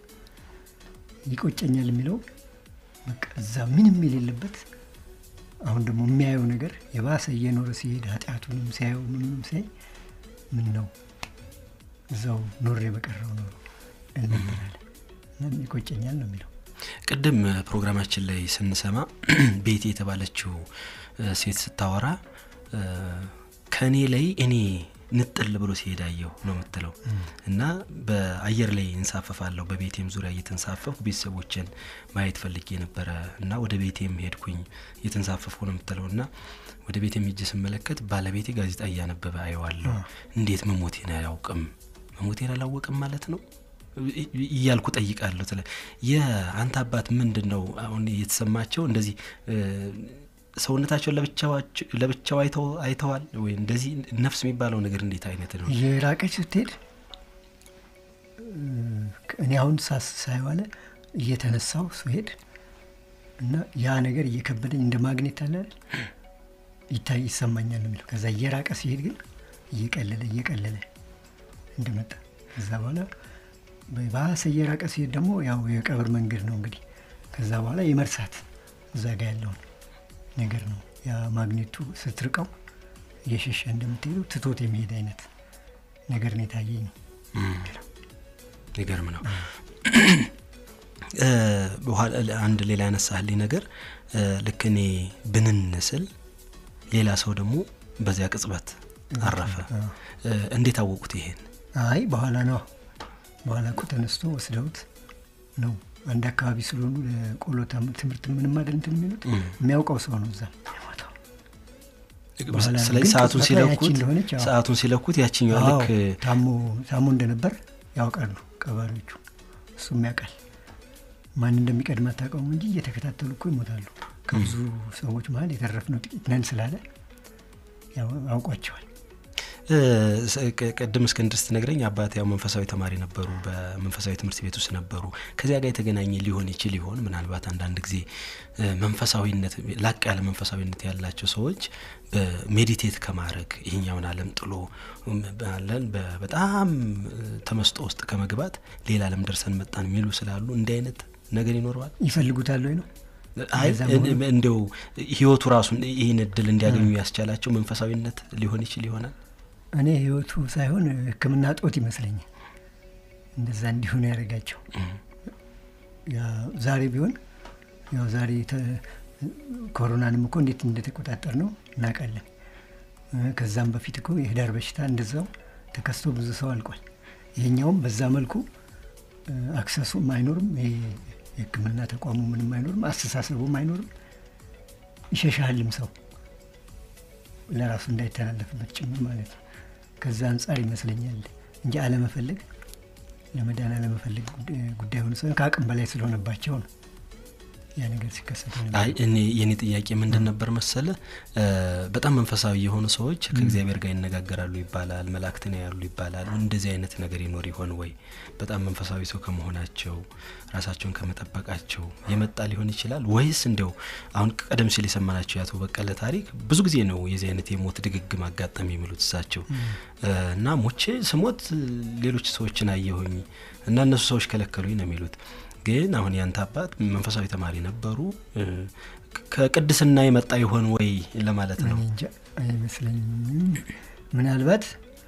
O: ይቆጨኛል የሚለው በቃ እዛ ምንም የሌለበት አሁን ደግሞ የሚያየው ነገር የባሰ እየኖረ ሲሄድ ኃጢአቱንም ሲያየው ምንም ሲያይ ምን ነው እዛው ኖሬ በቀረው ነው እንመራለን እና ይቆጨኛል ነው የሚለው።
A: ቅድም ፕሮግራማችን ላይ ስንሰማ ቤቲ የተባለችው ሴት ስታወራ ከኔ ላይ እኔ ንጥል ብሎ ሲሄዳየው ነው የምትለው እና በአየር ላይ እንሳፈፋለሁ በቤቴም ዙሪያ እየተንሳፈፍኩ ቤተሰቦችን ማየት ፈልጌ ነበር እና ወደ ቤቴም ሄድኩኝ እየተንሳፈፍኩ ነው የምትለውና ወደ ቤቴም ሄጄ ስመለከት ባለቤቴ ጋዜጣ እያነበበ አየዋለሁ። እንዴት መሞቴን አያውቅም? መሞቴን አላወቅም ማለት ነው እያልኩ ጠይቃለሁ። የአንተ አባት ምንድነው አሁን የተሰማቸው? እንደዚህ ሰውነታቸው ለብቻው አይተዋል ወይ? እንደዚህ ነፍስ የሚባለው ነገር እንዴት አይነት ነው?
O: የራቀች ስትሄድ እኔ አሁን ሳይዋለ እየተነሳው ስሄድ እና ያ ነገር እየከበደኝ እንደ ማግኔት አለ ይታይ ይሰማኛል ነው። ከዛ እየራቀ ሲሄድ ግን እየቀለለ እንደመጣ ከዛ በኋላ በባሰ እየራቀ ሲሄድ ደግሞ ያው የቀብር መንገድ ነው እንግዲህ። ከዛ በኋላ የመርሳት እዛ ጋር ያለው ነገር ነው። ያ ማግኔቱ ስትርቀው እየሸሸ እንደምትሄዱ ትቶት የሚሄድ አይነት ነገር ነው የታየኝ ነው።
A: ይገርም ነው። በኋላ አንድ ሌላ ያነሳህልኝ ነገር ልክ እኔ ብንንስል ሌላ ሰው ደግሞ በዚያ ቅጽበት አረፈ። እንዴት አወቁት ይሄን?
O: አይ በኋላ ነው በኋላ እኮ ተነስቶ ወስደውት ነው። አንድ አካባቢ ስለሆኑ ለቆሎ ትምህርት ምንም አይደል እንትን የሚሉት የሚያውቀው ሰው ነው እዛ ያማታው።
A: ስለዚህ ሰዓቱን ሲለኩት ያቺኛው ልክ
O: ታሞ እንደነበር ያውቃሉ ቀባሪዎቹ። እሱም ያውቃል ማን እንደሚቀድም አታውቀውም እንጂ እየተከታተሉ እኮ ይሞታሉ። ከብዙ ሰዎች መሀል የተረፍነው ጥቂት ነን ስላለ ያውቋቸዋል።
A: ቀደም እስክንድር ስትነግረኝ አባቴ ያው መንፈሳዊ ተማሪ ነበሩ፣ በመንፈሳዊ ትምህርት ቤት ውስጥ ነበሩ። ከዚያ ጋር የተገናኘ ሊሆን ይችላል ምናልባት አንዳንድ ጊዜ መንፈሳዊነት ላቅ ያለ መንፈሳዊነት ያላቸው ሰዎች በሜዲቴት ከማድረግ ይሄኛውን ዓለም ጥሎ በጣም ተመስጦ ውስጥ ከመግባት ሌላ ዓለም ደርሰን መጣን የሚሉ ስላሉ እንዲህ አይነት ነገር ይኖረዋል።
O: ይፈልጉታል ወይ ነው?
A: አይ እንደው ህይወቱ ራሱ ይሄን እድል እንዲያገኙ ያስቻላቸው መንፈሳዊነት ሊሆን ይችላል።
O: እኔ ህይወቱ ሳይሆን ህክምና ጦት ይመስለኛል እንደዛ እንዲሆን ያደረጋቸው። ዛሬ ቢሆን ያው ዛሬ ኮሮናንም እኮ እንዴት እንደተቆጣጠር ነው እናውቃለን። ከዛም በፊት እኮ የህዳር በሽታ እንደዛው ተከስቶ ብዙ ሰው አልቋል። ይሄኛውም በዛ መልኩ አክሰሱም አይኖርም፣ የህክምና ተቋሙ ምንም አይኖርም፣ አስተሳሰቡም አይኖርም። ይሸሻልም ሰው ለራሱ እንዳይተላለፍበት ጭምር ማለት ነው። ከዛ አንጻር ይመስለኛል እንጂ አለመፈለግ ለመዳን አለመፈለግ ጉዳይ ሆነ ሰው ከአቅም በላይ ስለሆነባቸው ነው ያ ነገር ሲከሰት ነው።
A: አይ እኔ የኔ ጥያቄ ምንድን ነበር መሰለ በጣም መንፈሳዊ የሆኑ ሰዎች ከእግዚአብሔር ጋር ይነጋገራሉ ይባላል፣ መላእክትን ያያሉ ይባላል። እንደዚህ አይነት ነገር ይኖር ይሆን ወይ? በጣም መንፈሳዊ ሰው ከመሆናቸው ራሳቸውን ከመጠበቃቸው የመጣ ሊሆን ይችላል ወይስ እንደው አሁን ቀደም ሲል የሰማናቸው ያቶ በቀለ ታሪክ ብዙ ጊዜ ነው የዚህ አይነት የሞት ድግግም አጋጣሚ የሚሉት እሳቸው እና ሞቼ ስሞት ሌሎች ሰዎችን አየሁኝ እና እነሱ ሰዎች ከለከሉኝ ነው የሚሉት። ግን አሁን ያንተ አባት መንፈሳዊ ተማሪ ነበሩ ከቅድስና የመጣ ይሆን ወይ ለማለት ነው
O: እንጂ አይመስለኝም ምናልባት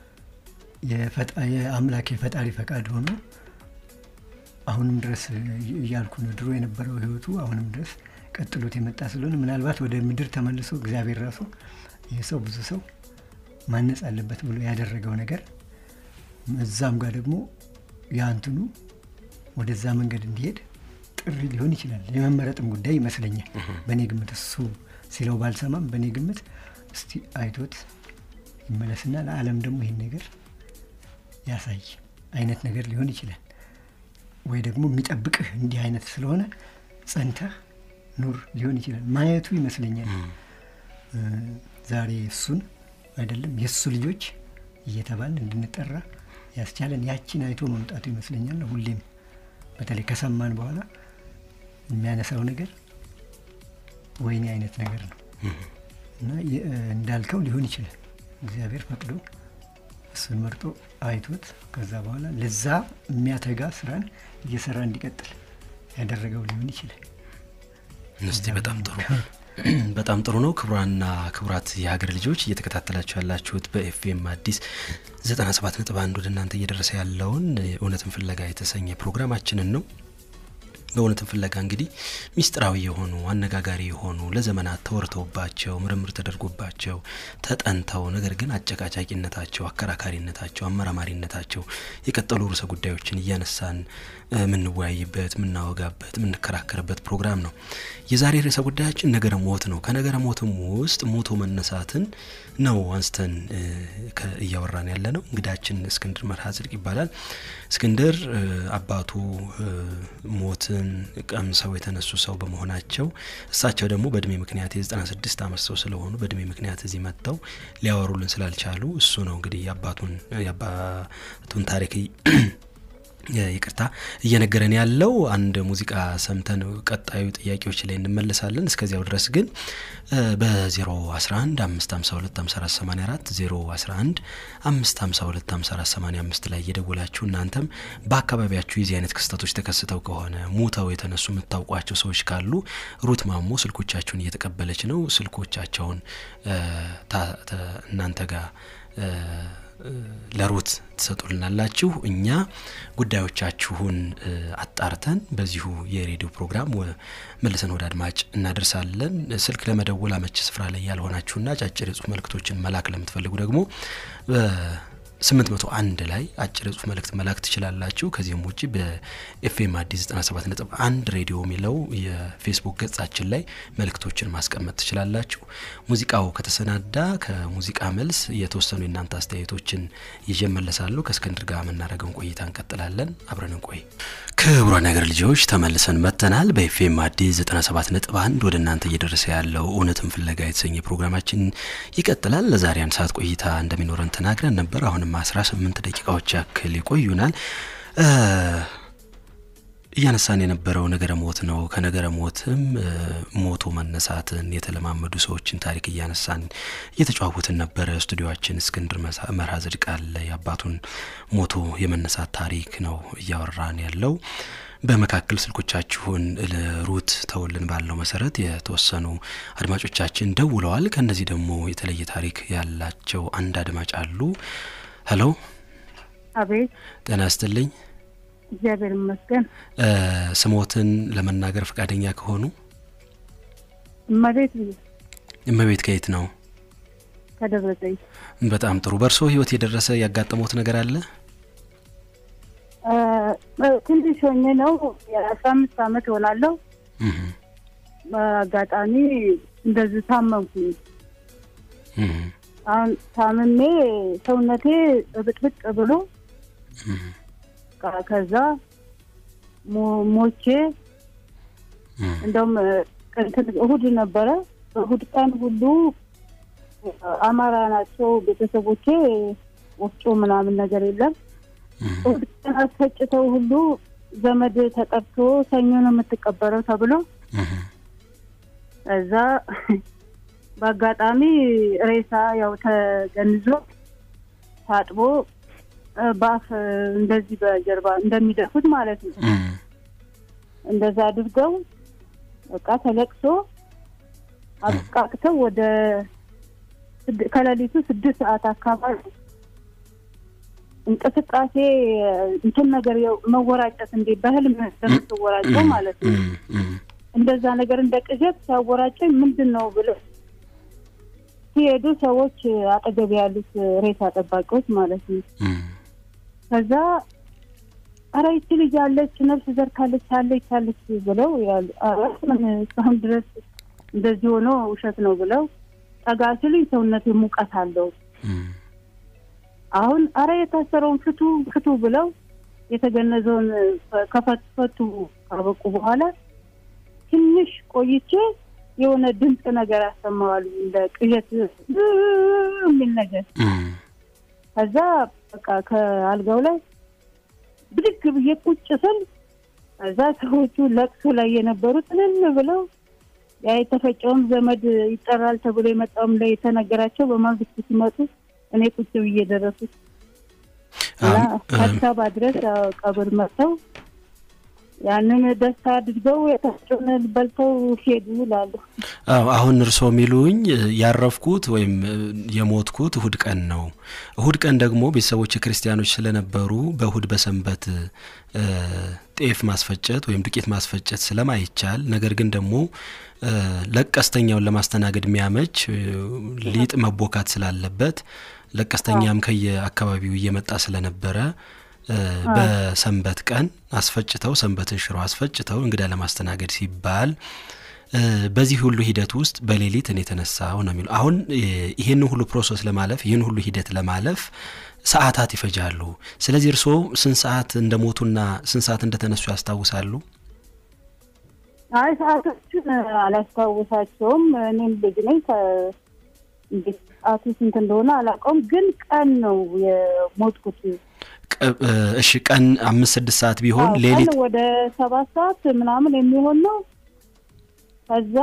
O: የአምላክ የፈጣሪ ፈቃድ ሆኖ አሁንም ድረስ ያልኩ ነው ድሮ የነበረው ህይወቱ አሁንም ድረስ ቀጥሎት የመጣ ስለሆነ ምናልባት ወደ ምድር ተመልሶ እግዚአብሔር ራሱ የሰው ብዙ ሰው ማነጽ አለበት ብሎ ያደረገው ነገር እዛም ጋር ደግሞ ያንተኑ ወደዛ መንገድ እንዲሄድ ጥሪ ሊሆን ይችላል የመመረጥም ጉዳይ ይመስለኛል በኔ ግምት እሱ ሲለው ባልሰማም በኔ ግምት እስቲ አይቶት ይመለስና ለዓለም ደግሞ ይሄን ነገር ያሳይ አይነት ነገር ሊሆን ይችላል ወይ ደግሞ የሚጠብቅህ እንዲህ አይነት ስለሆነ ጸንተህ ኑር ሊሆን ይችላል ማየቱ ይመስለኛል ዛሬ እሱን አይደለም የሱ ልጆች እየተባልን እንድንጠራ ያስቻለን ያቺን አይቶ መምጣቱ ይመስለኛል ሁሌም በተለይ ከሰማን በኋላ የሚያነሳው ነገር ወይኔ አይነት ነገር ነው እና እንዳልከው ሊሆን ይችላል እግዚአብሔር ፈቅዶ እሱን መርጦ አይቶት ከዛ በኋላ ለዛ የሚያተጋ ስራን እየሰራ እንዲቀጥል ያደረገው ሊሆን ይችላል
A: እስቲ በጣም ጥሩ ነው ክብራና ክብራት የሀገር ልጆች እየተከታተላችሁ ያላችሁት በኤፍኤም አዲስ 97.1 ወደ እናንተ እየደረሰ ያለውን እውነትን ፍለጋ የተሰኘ ፕሮግራማችንን ነው በእውነትን ፍለጋ እንግዲህ ሚስጥራዊ የሆኑ አነጋጋሪ የሆኑ ለዘመናት ተወርተውባቸው ምርምር ተደርጎባቸው ተጠንተው ነገር ግን አጨቃጫቂነታቸው አከራካሪነታቸው አመራማሪነታቸው የቀጠሉ ርዕሰ ጉዳዮችን እያነሳን ምንወያይበት ምናወጋበት ምንከራከርበት ፕሮግራም ነው የዛሬ ርዕሰ ጉዳያችን ነገረ ሞት ነው ከነገረ ሞትም ውስጥ ሞቶ መነሳትን ነው አንስተን እያወራን ያለነው እንግዳችን እስክንድር መርሃጽድቅ ይባላል እስክንድር አባቱ ሞትን ቀምሰው የተነሱ ሰው በመሆናቸው እሳቸው ደግሞ በእድሜ ምክንያት የ96 ዓመት ሰው ስለሆኑ በእድሜ ምክንያት እዚህ መጥተው ሊያወሩልን ስላልቻሉ እሱ ነው እንግዲህ የአባቱን ታሪክ ይቅርታ እየነገረን ያለው አንድ ሙዚቃ ሰምተን ቀጣዩ ጥያቄዎች ላይ እንመለሳለን እስከዚያው ድረስ ግን በ011 552 5484 011 552 5485 ላይ እየደወላችሁ እናንተም በአካባቢያችሁ የዚህ አይነት ክስተቶች ተከስተው ከሆነ ሞተው የተነሱ የምታውቋቸው ሰዎች ካሉ ሩት ማሞ ስልኮቻችሁን እየተቀበለች ነው ስልኮቻቸውን እናንተ ጋር ለሩት ተሰጡልናላችሁ እኛ ጉዳዮቻችሁን አጣርተን በዚሁ የሬዲዮ ፕሮግራም መልሰን ወደ አድማጭ እናደርሳለን ስልክ ለመደወል አመች ስፍራ ላይ ያልሆናችሁና አጭር ጽሁፍ መልእክቶችን መላክ ለምትፈልጉ ደግሞ 801 ላይ አጭር ጽሁፍ መልእክት መላክ ትችላላችሁ ከዚህም ውጪ በኤፍኤም አዲስ 97.1 ሬዲዮ ሚለው የፌስቡክ ገጻችን ላይ መልእክቶችን ማስቀመጥ ትችላላችሁ ሙዚቃው ከተሰናዳ ከሙዚቃ መልስ የተወሰኑ እናንተ አስተያየቶችን ይጀመለሳሉ ከእስክንድር ጋር መናረገውን ቆይታ እንቀጥላለን አብረን እንቆይ ክብሯን ነገር ልጆች ተመልሰን መተናል በኤፍኤም አዲስ 97.1 ወደ እናንተ እየደረሰ ያለው እውነትን ፍለጋ የተሰኘ ፕሮግራማችን ይቀጥላል ለዛሬ አንድ ሰዓት ቆይታ እንደሚኖረን ተናግረን ነበር አሁንም 18 ደቂቃዎች ያክል ይቆዩናል እያነሳን የነበረው ነገረ ሞት ነው ከነገረ ሞትም ሞቶ መነሳትን የተለማመዱ ሰዎችን ታሪክ እያነሳን እየተጫወትን ነበር ስቱዲዮአችን እስክንድር መርሃጽድቅ አለ የአባቱን ሞቶ የመነሳት ታሪክ ነው እያወራን ያለው በመካከል ስልኮቻችሁን ለሩት ተወልን ባለው መሰረት የተወሰኑ አድማጮቻችን ደውለዋል ከነዚህ ደግሞ የተለየ ታሪክ ያላቸው አንድ አድማጭ አሉ ሄሎ
P: አቤት
A: ጤና ይስጥልኝ
P: እግዚአብሔር ይመስገን
A: ስሞትን ለመናገር ፈቃደኛ ከሆኑ
P: እመቤት
A: ከየት ነው
P: ከደብረዘይት
A: በጣም ጥሩ በርሶ ህይወት የደረሰ ያጋጠመውት ነገር አለ
P: ትንሽ ሆኜ ነው የ15 ዓመት ሆናለሁ በአጋጣሚ እንደዚህ ታመምኩኝ አሁን ታምሜ ሰውነቴ ብጥብጥ ብሎ ከዛ ሞቼ እንደውም እሁድ ነበረ እሁድ ቀን ሁሉ አማራ ናቸው ቤተሰቦቼ ወፍጮ ምናምን ነገር የለም እሁድ ቀን አስፈጭተው ሁሉ ዘመድ ተጠርቶ ሰኞ ነው የምትቀበረው ተብሎ እዛ በአጋጣሚ ሬሳ ያው ተገንዞ ታጥቦ ባፍ እንደዚህ በጀርባ እንደሚደፉት ማለት ነው እንደዛ አድርገው በቃ ተለቅሶ አቃቅተው ወደ ከሌሊቱ 6 ሰዓት አካባቢ እንቅስቃሴ እንትን ነገር መወራጨት እንደ በህልም እንደምትወራጨው ማለት ነው እንደዛ ነገር እንደቅዠት ሲያወራጨኝ ምንድነው ብለው ሲሄዱ ሰዎች አጠገብ ያሉት ሬሳ ጠባቂዎች ማለት ነው ከዛ አረ ይቺ ልጅ አለች ነፍስ ዘርካለች አለች ብለው ያሉ ምን እስካሁን ድረስ እንደዚህ ሆኖ ውሸት ነው ብለው ጠጋችልኝ ሰውነቴ ሙቀት አለው አሁን አረ የታሰረውን ፍቱ ብለው የተገነዘውን ከፈቱ ካበቁ በኋላ ትንሽ ቆይቼ የሆነ ድምጽ ነገር አሰማዋል እንደ ቅዠት ምን ነገር ከዛ በቃ ከአልጋው ላይ ብድግ ብዬ ቁጭ ስል ከዛ ሰዎቹ ለቅሶ ላይ የነበሩት ብለው ያ የተፈጨውን ዘመድ ይጠራል ተብሎ የመጣውም ላይ የተነገራቸው በማግስቱ ሲመጡ እኔ ቁጭ ብዬ ደረስኩ እና ከታባ ድረስ ቀብር መጥተው ያንን ደስታ አድርገው የተፈጨውን በልተው ሄዱ ይላሉ
A: አሁን እርሶ ሚሉኝ ያረፍኩት ወይም የሞትኩት እሁድ ቀን ነው እሁድ ቀን ደግሞ ቤተሰቦች ክርስቲያኖች ስለነበሩ በእሁድ በሰንበት ጤፍ ማስፈጨት ወይም ዱቄት ማስፈጨት ስለማይቻል ነገር ግን ደግሞ ለቀስተኛውን ለማስተናገድ የሚያመች ሊጥ መቦካት ስላለበት ለቀስተኛም ከየአካባቢው እየመጣ ስለነበረ በሰንበት ቀን አስፈጭተው ሰንበትን ሽሮ አስፈጭተው እንግዳ ለማስተናገድ ሲባል በዚህ ሁሉ ሂደት ውስጥ በሌሊት እኔ ተነሳው ነው የሚሉ አሁን ይሄን ሁሉ ፕሮሰስ ለማለፍ ይሄን ሁሉ ሂደት ለማለፍ ሰዓታት ይፈጃሉ ስለዚህ እርሶ ስንት ሰዓት እንደሞቱና ስንት ሰዓት እንደተነሱ ያስታውሳሉ
P: አይ ሰዓቶችን አላስታውሳቸውም እኔም ልጅ ነኝ ሰዓቱ ስንት እንደሆነ አላውቀውም ግን ቀን ነው የሞትኩት
A: እሺ ቀን 5-6 ሰዓት ቢሆን ሌሊት
P: ወደ 7 ሰዓት ምናምን የሚሆን ነው ከዛ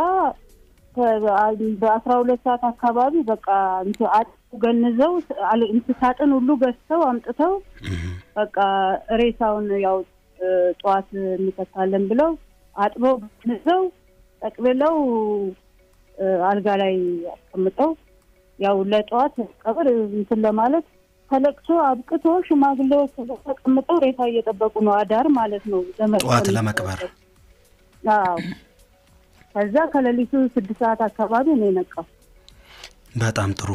P: በ12 ሰዓት አካባቢ በቃ ገንዘው ሳጥን ሁሉ ገዝተው አምጥተው በቃ ሬሳውን ያው ጧት እንከታለን ብለው አጥበው ገንዘው ጠቅልለው አልጋ ላይ አስቀምጠው ያው ለጧት ቀብር እንትን ለማለት ተለቅሶ አብቅቶ ሽማግሌዎች ተቀምጠው ሬሳ እየጠበቁ ነው አዳር ማለት ነው
A: ጧት ለመቅበር
P: አዎ ከዛ ከሌሊቱ 6 ሰዓት አካባቢ ነው ነቃው
A: በጣም ጥሩ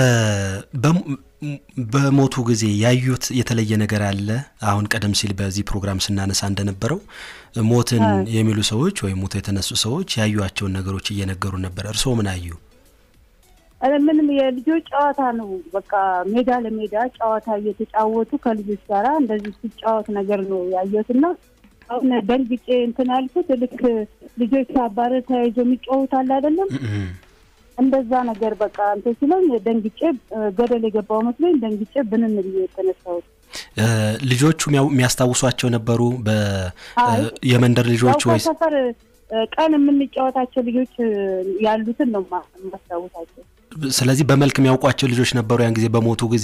A: በሞቱ ጊዜ ያዩት የተለየ ነገር አለ አሁን ቀደም ሲል በዚህ ፕሮግራም ስናነሳ እንደነበረው ሞትን የሚሉ ሰዎች ወይ ሞት የተነሱ ሰዎች ያዩአቸው ነገሮች እየነገሩ ነበር እርሶ ምን አዩ
P: ምንም የልጆች ጨዋታ ነው በቃ ሜዳ ለሜዳ ጨዋታ እየተጫወቱ ከልጆች ጋር እንደዚህ ሲጫወት ነገር ነው ያየሁትና አሁን ደንግጬ እንትን አልኩት ልክ ልጆች አባረ ተያይዞ የሚጫወታል አይደለም እንደዛ ነገር በቃ አንተ ሲለኝ ደንግጬ ገደል የገባው መስሎኝ ደንግጬ ብንን ብዬ ተነሳው
A: ልጆቹ የሚያስታውሷቸው ነበሩ የመንደር ልጆች ወይስ
P: ሰፈር ቀን የምንጫወታቸው ልጆች ያሉትን ነው ማስታወሳቸው
A: ስለዚህ በመልክ የሚያውቋቸው ልጆች ነበሩ ያን ጊዜ በሞቱ ጊዜ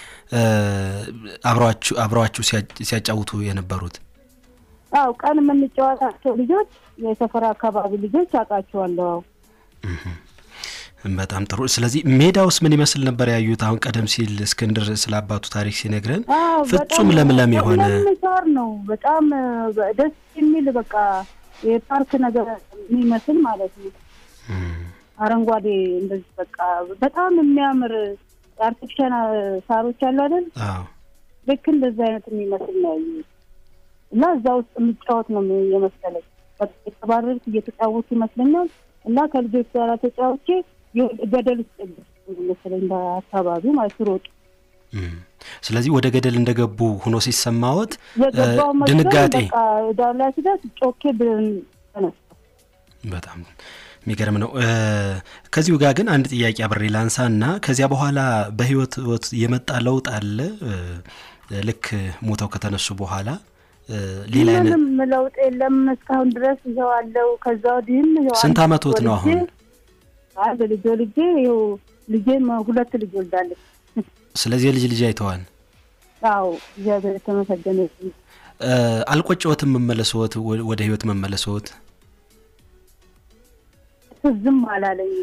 A: አብራችሁ ሲያጫውቱ የነበሩት
P: አው ቀን የምንጫወታቸው ልጆች የሰፈር አካባቢ ልጆች አቃቸዋለሁ
A: በጣም ጥሩ ስለዚህ ሜዳውስ ምን ይመስል ነበር ያዩት አሁን ቀደም ሲል እስክንድር ስለአባቱ ታሪክ ሲነግረን ፍጹም ለምለም የሆነ
P: ሳር ነው በጣም ደስ የሚል በቃ የፓርክ ነገር የሚመስል ማለት ነው አረንጓዴ እንደዚህ በቃ በጣም የሚያምር አርቲፊሻል ሳሮች አሉ አይደል
A: አዎ
P: ልክ እንደዛ አይነት የሚመስል ነው እና እዛው ውስጥ የሚጫወት ነው የመሰለኝ በቃ ተባረርኩ እየተጫወቱ ይመስለኛል እና ከልጆች ጋር ተጫውቼ ገደል ውስጥ መሰለኝ በአካባቢ ማለት ሮጥ
A: ስለዚህ ወደ ገደል እንደገቡ ሆኖ ሲሰማዎት ድንጋጤ
P: በቃ ዳላሲዳ ጮኬ
A: በጣም የሚገርም ነው ከዚሁ ጋር ግን አንድ ጥያቄ አብሬ ላንሳና ከዚያ በኋላ በህይወት የመጣ ለውጥ አለ ልክ ሞተው ከተነሱ በኋላ ሌላ
P: ምንም ለውጥ የለም እስካሁን ድረስ ይዘዋለው ከዛው ዲን ይዘዋል
A: ስንት አመት ነው አሁን
P: አንድ ልጅ ልጄም 2 ልጅ ወልዳለች
A: ስለዚህ ልጅ አይተዋል
P: አዎ እግዚአብሔር ተመሰገነ
A: አልቆጨዎትም መመለስዎት ወደ ህይወት መመለስዎት?
P: ዝም አላለኝ።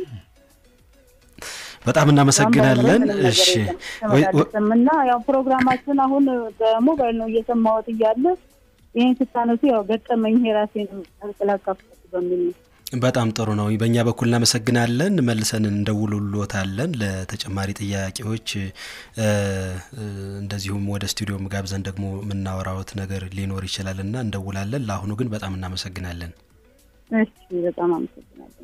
A: በጣም እናመሰግናለን። እሺ
P: እና ያው ፕሮግራማችን አሁን በሞባይል ነው እየሰማሁት እያለ ይሄን ስታነሱ ያው ገጠመኝ ራሴን አልቀላቀፍኩት በሚል
A: በጣም ጥሩ ነው። በእኛ በኩል እናመሰግናለን። መልሰን እንደውሉልዎታለን ለተጨማሪ ጥያቄዎች እንደዚሁም ወደ ስቱዲዮም ጋብዘን ደግሞ ምናወራውት ነገር ሊኖር ይችላልና እንደውላለን። ለአሁኑ ግን በጣም እናመሰግናለን።
P: እሺ በጣም አመሰግናለሁ።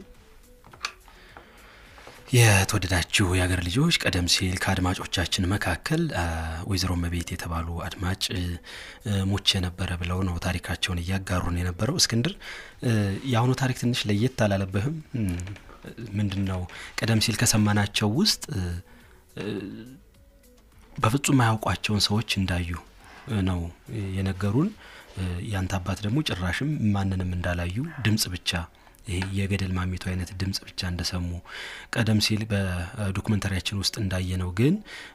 A: የተወደዳችሁ የሀገር ልጆች ቀደም ሲል ከአድማጮቻችን መካከል ወይዘሮ መቤት የተባሉ አድማጭ ሞቼ ነበረ ብለው ነው ታሪካቸውን እያጋሩን የነበረው። እስክንድር ያሁኑ ታሪክ ትንሽ ለየት አላለበህም? ምንድነው ቀደም ሲል ከሰማናቸው ውስጥ በፍጹም ማያውቋቸውን ሰዎች እንዳዩ ነው የነገሩን። ያንተ አባት ደግሞ ጭራሽም ማንንም እንዳላዩ ድምጽ ብቻ ይሄ የገደል ማሚቱ አይነት ድምጽ ብቻ እንደሰሙ ቀደም ሲል በዶክመንተሪያችን ውስጥ እንዳየነው ግን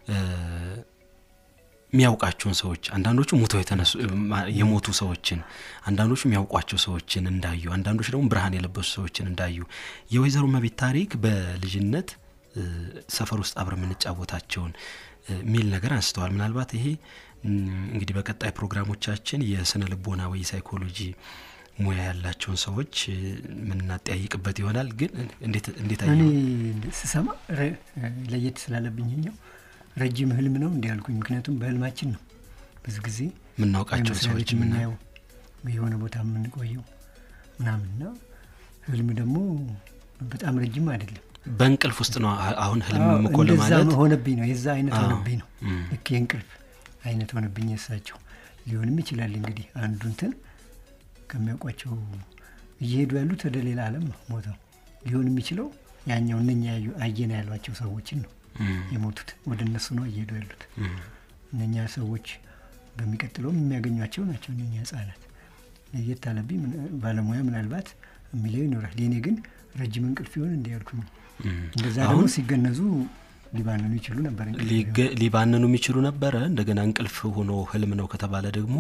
A: የሚያውቃቸውን ሰዎች አንዳንዶቹ ሞተው የተነሱ የሞቱ ሰዎችን አንዳንዶቹ የሚያውቋቸው ሰዎችን እንዳዩ አንዳንዶቹ ደግሞ ብርሃን የለበሱ ሰዎችን እንዳዩ የወይዘሮ መቤት ታሪክ በልጅነት ሰፈር ውስጥ አብረን የምንጫወታቸውን ሚል ነገር አንስተዋል። ምናልባት ይሄ እንግዲህ በቀጣይ ፕሮግራሞቻችን የስነ ልቦና ወይ ሳይኮሎጂ ሙያ ያላቸውን ሰዎች ምንናጠያይቅበት ይሆናል። ግን እንዴት አየው?
O: እኔ ስሰማ ለየት ስላለብኝኛው ረጅም ህልም ነው እንዲያልኩኝ። ምክንያቱም በህልማችን ነው ብዙ ጊዜ
A: ምናውቃቸው ሰዎች
O: ምናየው የሆነ ቦታ ምንቆየው ምናምንና ህልም ደግሞ በጣም ረጅም አይደለም።
A: በእንቅልፍ ውስጥ ነው አሁን ህልም መቆለ ማለት
O: እንደዛ ሆነብኝ ነው የዛ አይነት ሆነብኝ ነው እኪ እንቅልፍ አይነት ሆነብኝ። እሳቸው ሊሆንም ይችላል እንግዲህ አንዱ እንትን ከሚያውቋቸው እየሄዱ ያሉት ወደ ሌላ ዓለም ነው ሞተው ሊሆን የሚችለው ያኛው እነኛ አየና ያሏቸው ሰዎችን ነው የሞቱት ወደ እነሱ ነው እየሄዱ ያሉት። እነኛ ሰዎች በሚቀጥለው የሚያገኟቸው ናቸው እነኛ ህጻናት። ለየት አለብኝ ባለሙያ ምናልባት የሚለው ይኖራል። የኔ ግን ረጅም እንቅልፍ ይሆን እንዲያልኩኝ እንደዛ ደግሞ ሲገነዙ ሊባንኑ ይችሉ ነበር።
A: ሊባንኑ የሚችሉ ነበር። እንደገና እንቅልፍ ሆኖ ህልም ነው ከተባለ ደግሞ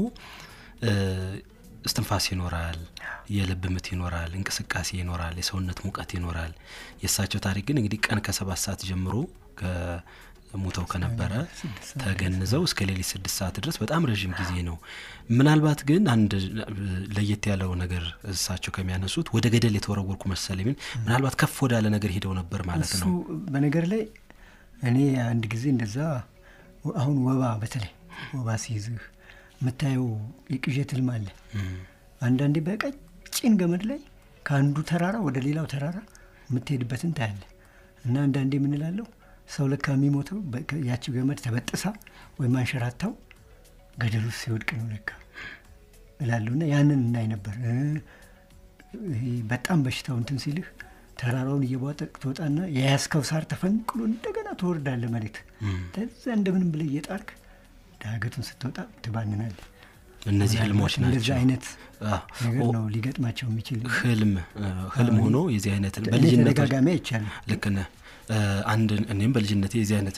A: እስትንፋስ ይኖራል፣ የልብ ምት ይኖራል፣ እንቅስቃሴ ይኖራል፣ የሰውነት ሙቀት ይኖራል። የሳቸው ታሪክ ግን እንግዲህ ቀን ከ7 ሰዓት ጀምሮ ከሞተው ከነበረ ተገንዘው እስከ ሌሊት 6 ሰዓት ድረስ በጣም ረጅም ጊዜ ነው። ምናልባት ግን አንድ ለየት ያለው ነገር እሳቸው ከሚያነሱት ወደ ገደል የተወረወርኩ መሰለኝ ምናልባት ከፍ ወዳለ ነገር ሄደው ነበር ማለት ነው።
O: በነገር ላይ እኔ አንድ ጊዜ እንደዛ አሁን ወባ በተለይ ወባ ሲይዝህ መታየው የቅዠት ህልም አለ። አንዳንዴ በቀጭን ገመድ ላይ ከአንዱ ተራራ ወደ ሌላው ተራራ የምትሄድበትን ታያለ እና አንዳንዴ ምን እላለሁ ሰው ለካ የሚሞተው ያቺ ገመድ ተበጥሳ ወይ ማንሸራታው ገደል ውስጥ ሲወድቅ ነው ለካ እላለሁና ያንን እናይ ነበር። በጣም በሽታው እንትን ሲልህ ተራራውን እየቧጠቅ ትወጣና የያዝከው ሳር ተፈንቅሎ እንደገና ትወርዳለህ መሬት። ተዛ እንደምንም ብለህ እየጣርክ ዳገቱን ስትወጣ ትባንናለህ።
A: እነዚህ ህልሞች ናቸው።
O: እንደዚህ አይነት ነገር ነው ሊገጥማቸው የሚችል
A: ህልም ሆኖ የዚህ አይነት
O: በልጅነት ተጋጋሚ አይቻል።
A: ልክ ነህ። አንድ እኔም በልጅነቴ የዚህ አይነት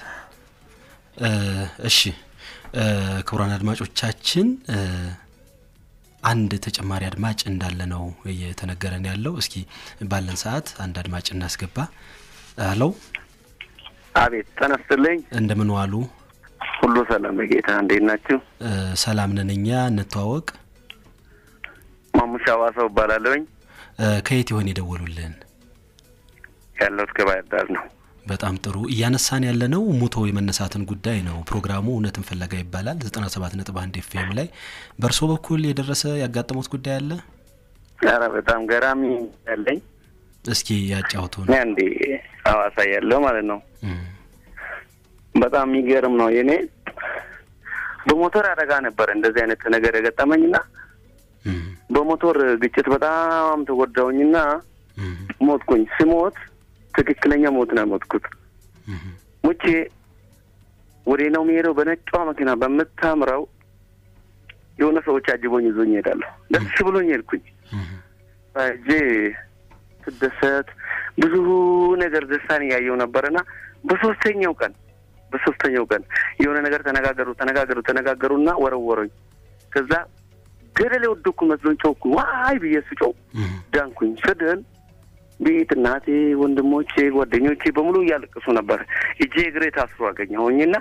A: እሺ ክቡራን አድማጮቻችን አንድ ተጨማሪ አድማጭ እንዳለ ነው እየተነገረን ያለው። እስኪ ባለን ሰዓት አንድ አድማጭ እናስገባ። አሎ
Q: አቤት ተነስተልኝ።
A: እንደምን ዋሉ?
Q: ሁሉ ሰላም በጌታ እንዴት ናችሁ?
A: ሰላም ነን እኛ። እንተዋወቅ።
Q: ማሙሻ ዋሰው እባላለሁኝ።
A: ከየት ይሆን የደወሉልን?
Q: ያለሁት ከባህር ዳር ነው።
A: በጣም ጥሩ። እያነሳን ያለነው ሙቶ የመነሳትን ጉዳይ ነው። ፕሮግራሙ እውነትን ፍለጋ ይባላል 97.1 ኤፍኤም ላይ። በርሶ በኩል የደረሰ ያጋጠሙት ጉዳይ አለ?
Q: ኧረ በጣም ገራሚ ያለኝ።
A: እስኪ ያጫውቱን።
Q: አንዴ ሐዋሳ ያለው ማለት ነው። በጣም የሚገርም ነው። የኔ በሞተር አደጋ ነበር እንደዚህ አይነት ነገር የገጠመኝና በሞተር ግጭት በጣም ተጎዳውኝና ሞትኩኝ። ስሞት ትክክለኛ ሞት ነው ሞትኩት። ሙቼ ወደ ነው የሚሄደው በነጯ መኪና በመታምራው የሆነ ሰዎች አጅቦኝ ይዞኝ ሄዳለሁ። ደስ ብሎኝ ሄድኩኝ። ባጄ ትደሰት ብዙ ነገር ደስታን ያየው ነበርና በሶስተኛው ቀን የሆነ ነገር ተነጋገሩና ወረወሩኝ። ከዛ ገደል ወድኩ መስሎኝ ጮኩ ዋይ ብዬ ስጮህ ዳንኩኝ ስድን ቤት እናቴ ወንድሞቼ ጓደኞቼ በሙሉ እያለቀሱ ነበር እጄ እግሬ ታስሮ አገኘሁኝና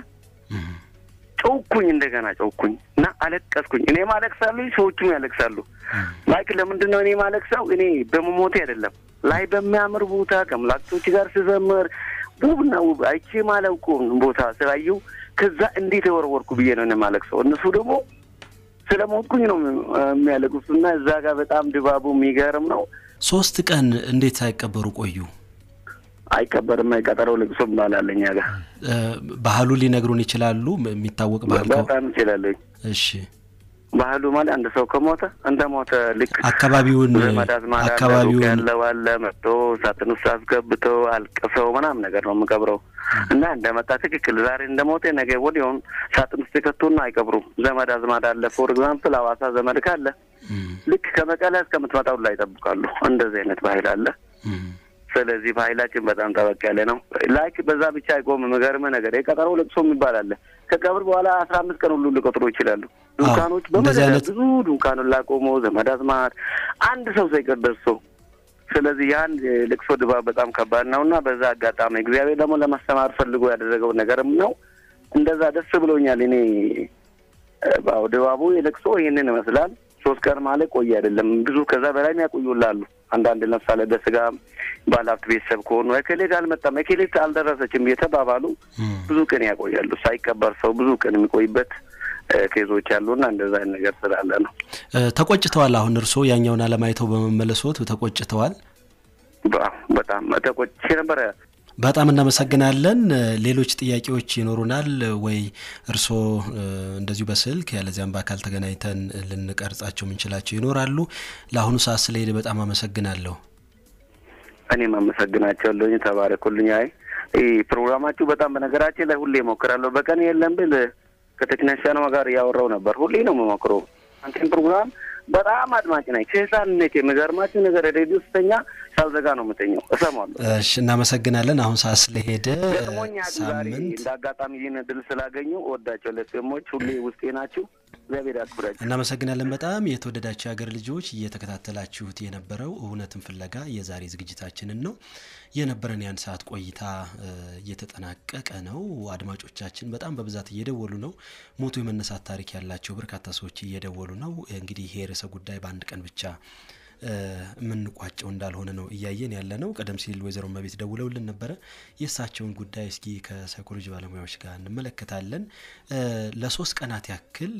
Q: ጮኩኝ እንደገና ጮኩኝ እና አለቀስኩኝ እኔ ማለቅሳለሁ ሰዎችም ያለቅሳሉ ላይክ ለምንድነው እኔ ማለቅሰው እኔ በመሞቴ አይደለም ላይ በሚያምር ቦታ ከመላእክቶች ጋር ስዘምር ውብና ውብ አይቼ ማለውቁን ቦታ ስላየው ከዛ እንዴት ተወርወርኩ ብዬ ነው ማለቅሰው እነሱ ደግሞ ስለሞትኩኝ ነው የሚያለቅሱና እዛ ጋር በጣም ድባቡ የሚገርም ነው
A: 3 ቀን እንዴት ሳይቀበሩ ቆዩ
Q: አይቀበርም አይቀጠረው ለቅሶም ባላለኛ ጋር
A: ባህሉ ሊነግሩን ይችላሉ የሚታወቅ ባህል
Q: በጣም ይችላል
A: እሺ
Q: ባህሉ ማለት አንድ ሰው ከሞተ እንደሞተ ልክ
A: አካባቢውን
Q: ያለው አለ መጥቶ ሳጥን ውስጥ አስገብቶ አልቅሰው ምናምን ነገር ነው የምቀብረው እና እንደመጣ ትክክል ዛሬ እንደሞተ ነገ ወዲያውን ሳጥን ውስጥ ከተውና አይቀብሩም ዘመድ አዝማድ አለ ፎር ኤግዛምፕል አዋሳ ዘመድ ካለ ልክ ከመቀለ እስከምትመጣው ላይ ይጠብቃሉ እንደዚህ አይነት ባህል አለ ስለዚህ ባህላችን በጣም ጠበቅ ያለ ነው ላይክ በዛ ብቻ አይቆም መገርመ ነገር የቀጠሮ ለቅሶ የሚባል ከቀብር በኋላ 15 ቀን ሁሉ ሊቆጥሩ ይችላሉ ዱካኖች በመደረግ ብዙ ዱካኑን ላቆሞ ዘመድ አዝማድ አንድ ሰው ሳይቀር ደርሶ ስለዚህ ያን ለቅሶ ድባብ በጣም ከባድ ነውና በዛ አጋጣሚ እግዚአብሔር ደግሞ ለማስተማር ፈልጎ ያደረገው ነገርም ነው እንደዛ ደስ ብሎኛል እኔ ባው ድባቡ የለቅሶ ይሄንን ይመስላል 3 ቀን ማለት ቆይ አይደለም ብዙ ከዛ በላይ ያቆዩላሉ አንዳንድ ለምሳሌ በስጋ ባላፍት ቤተሰብ ከሆኑ እከሌ ጋር መጣ እከሌ አልደረሰችም የተባባሉ ብዙ ቀን ያቆያሉ ሳይቀበር ሰው ብዙ ቀን የሚቆይበት ኬዞች አሉና እንደዛ ነገር ስላለ ነው
A: ተቆጭተዋል አሁን እርሶ ያኛውን አለማይተው በመመለሶት ተቆጭተዋል
Q: በጣም ተቆጭ ነበር
A: በጣም እናመሰግናለን ሌሎች ጥያቄዎች ይኖሩናል ወይ እርሶ እንደዚሁ በስልክ ያለዚያም በአካል ተገናኝተን ልንቀርጻቸው ምንችላቸው ይኖራሉ ለአሁኑ ሰዓት ስለሄደ በጣም አመሰግናለሁ
Q: እኔም አመሰግናቸዋለሁ ተባረኩልኝ አይ ፕሮግራማችሁ በጣም በነገራችን ላይ ሁሌ ሞክራለሁ በቀን የለም ብል ከቴክኒሻኑ ጋር ያወራው ነበር ሁሌ ነው መሞክረው አንተን ፕሮግራም በጣም አድማጭ ነኝ ከሳንነት የመገርማችሁ ነገር ሬዲዮ ስተኛ ሳልዘጋ ነው መተኛው እሰማለሁ
A: እሺ እናመሰግናለን አሁን ሰዓት ስለሄደ ሳምንት
Q: እንዳጋጣሚ ይሄን ድል ስላገኙ ወዳቸው ለሰሞች ሁሌ ውስጤ ናችሁ እግዚአብሔር ያክብራችሁ
A: እናመሰግናለን በጣም የተወደዳችሁ ሀገር ልጆች እየተከታተላችሁት የነበረው እውነትን ፍለጋ የዛሬ ዝግጅታችንን ነው የነበረን ያን ሰዓት ቆይታ እየተጠናቀቀ ነው አድማጮቻችን በጣም በብዛት እየደወሉ ነው ሞቶ የመነሳት ታሪክ ያላቸው በርካታ ሰዎች እየደወሉ ነው እንግዲህ ይሄ ርዕሰ ጉዳይ በአንድ ቀን ብቻ ምን ቋጨው እንዳልሆነ ነው እያየን ያለ ነው ቀደም ሲል ወይዘሮ መቤት ደውለውልን ነበር የሳቸውን ጉዳይ እስኪ ከሳይኮሎጂ ባለሙያዎች ጋር እንመለከታለን ለ3 ቀናት ያክል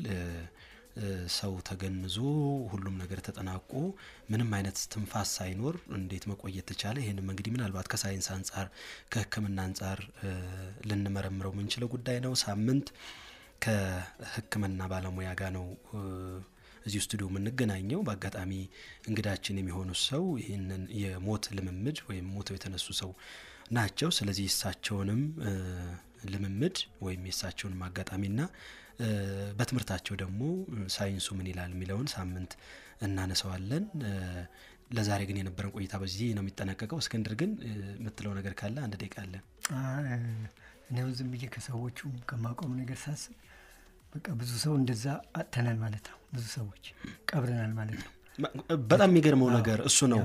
A: ሰው ተገንዞ ሁሉም ነገር ተጠናቆ ምንም አይነት ትንፋስ ሳይኖር እንዴት መቆየት ተቻለ ይሄንም እንግዲህ ምናልባት ከሳይንስ አንፃር ከህክምና አንፃር ልንመረምረው ምንችለው ጉዳይ ነው ሳምንት ከህክምና ባለሙያ ጋር ነው እዚህ ስቱዲዮ ምንገናኘው በአጋጣሚ እንግዳችን የሚሆኑ ሰው ይሄንን የሞት ልምምድ ወይም ሞተው የተነሱ ሰው ናቸው ስለዚህ እሳቸውንም ልምምድ ወይም የእሳቸውን አጋጣሚና በትምርታቸው ደግሞ ሳይንሱ ምን ይላል የሚለውን ሳምንት እናነሳዋለን ለዛሬ ግን የነበረን ቆይታ በዚህ ነው የሚጠናቀቀው እስክንድር ግን የምትለው ነገር ካለ አንድ ደቂቃ አለ
O: ነው ዝም ብዬ ከሰዎቹ ከማቆም ነገር ሳስብ በቃ ብዙ ሰው እንደዛ አጥተናል ማለት ነው ብዙ ሰዎች ቀብረናል ማለት ነው
A: በጣም የሚገርመው ነገር እሱ ነው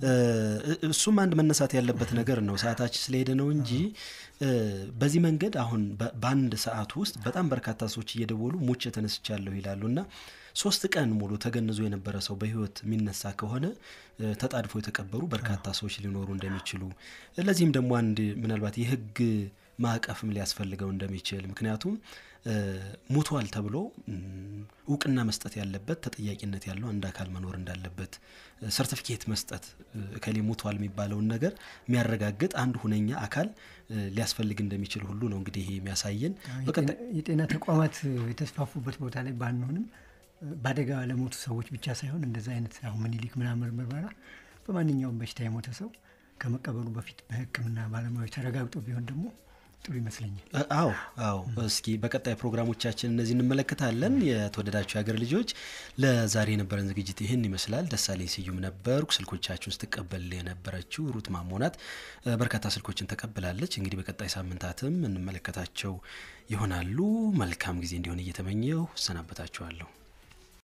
A: እሱም አንድ መነሳት ያለበት ነገር ነው ሰዓታችን ስለሄደ ነው እንጂ በዚህ መንገድ አሁን በአንድ ሰዓት ውስጥ በጣም በርካታ ሰዎች እየደወሉ ሞቼ ተነስቻለሁ ይላሉና 3 ቀን ሙሉ ተገንዞ የነበረ ሰው በህይወት የሚነሳ ከሆነ ተጣድፎ የተቀበሩ በርካታ ሰዎች ሊኖሩ እንደሚችሉ ለዚህም ደግሞ አንድ ምናልባት የህግ ማቀፍም ሊያስፈልገው እንደሚችል ምክንያቱም ሞቷል ተብሎ እውቅና መስጠት ያለበት ተጠያቂነት ያለው አንድ አካል መኖር እንዳለበት ሰርቲፊኬት መስጠት ከሌ ሞቷል የሚባለው ነገር የሚያረጋግጥ አንድ ሁነኛ አካል ሊያስፈልግ እንደሚችል ሁሉ ነው እንግዲህ ይሄ የሚያሳየን
O: የጤና ተቋማት የተስፋፉበት ቦታ ላይ ባንሆንም ባደጋ ለሞቱ ሰዎች ብቻ ሳይሆን እንደዛ አይነት አሁን ምኒልክ ምናምን ምርመራ በማንኛውም በሽታ የሞተ ሰው ከመቀበሉ በፊት በህክምና ባለሙያዎች ተረጋግጦ ቢሆን ደግሞ ጥሩ ይመስለኛል
A: አዎ እስኪ በቀጣይ ፕሮግራሞቻችን እነዚህ እንመለከታለን የተወደዳችሁ ሀገር ልጆች ለዛሬ የነበረን ዝግጅት ይሄን ይመስላል ደሳለኝ ስዩም ነበርኩ ስልኮቻችሁን ስትቀበል የነበረችው ሩት ማሞናት በርካታ ስልኮችን ተቀበላለች እንግዲህ በቀጣይ ሳምንታትም እንመለከታቸው ይሆናሉ መልካም ጊዜ እንዲሆን እየተመኘው ሰናበታችኋለሁ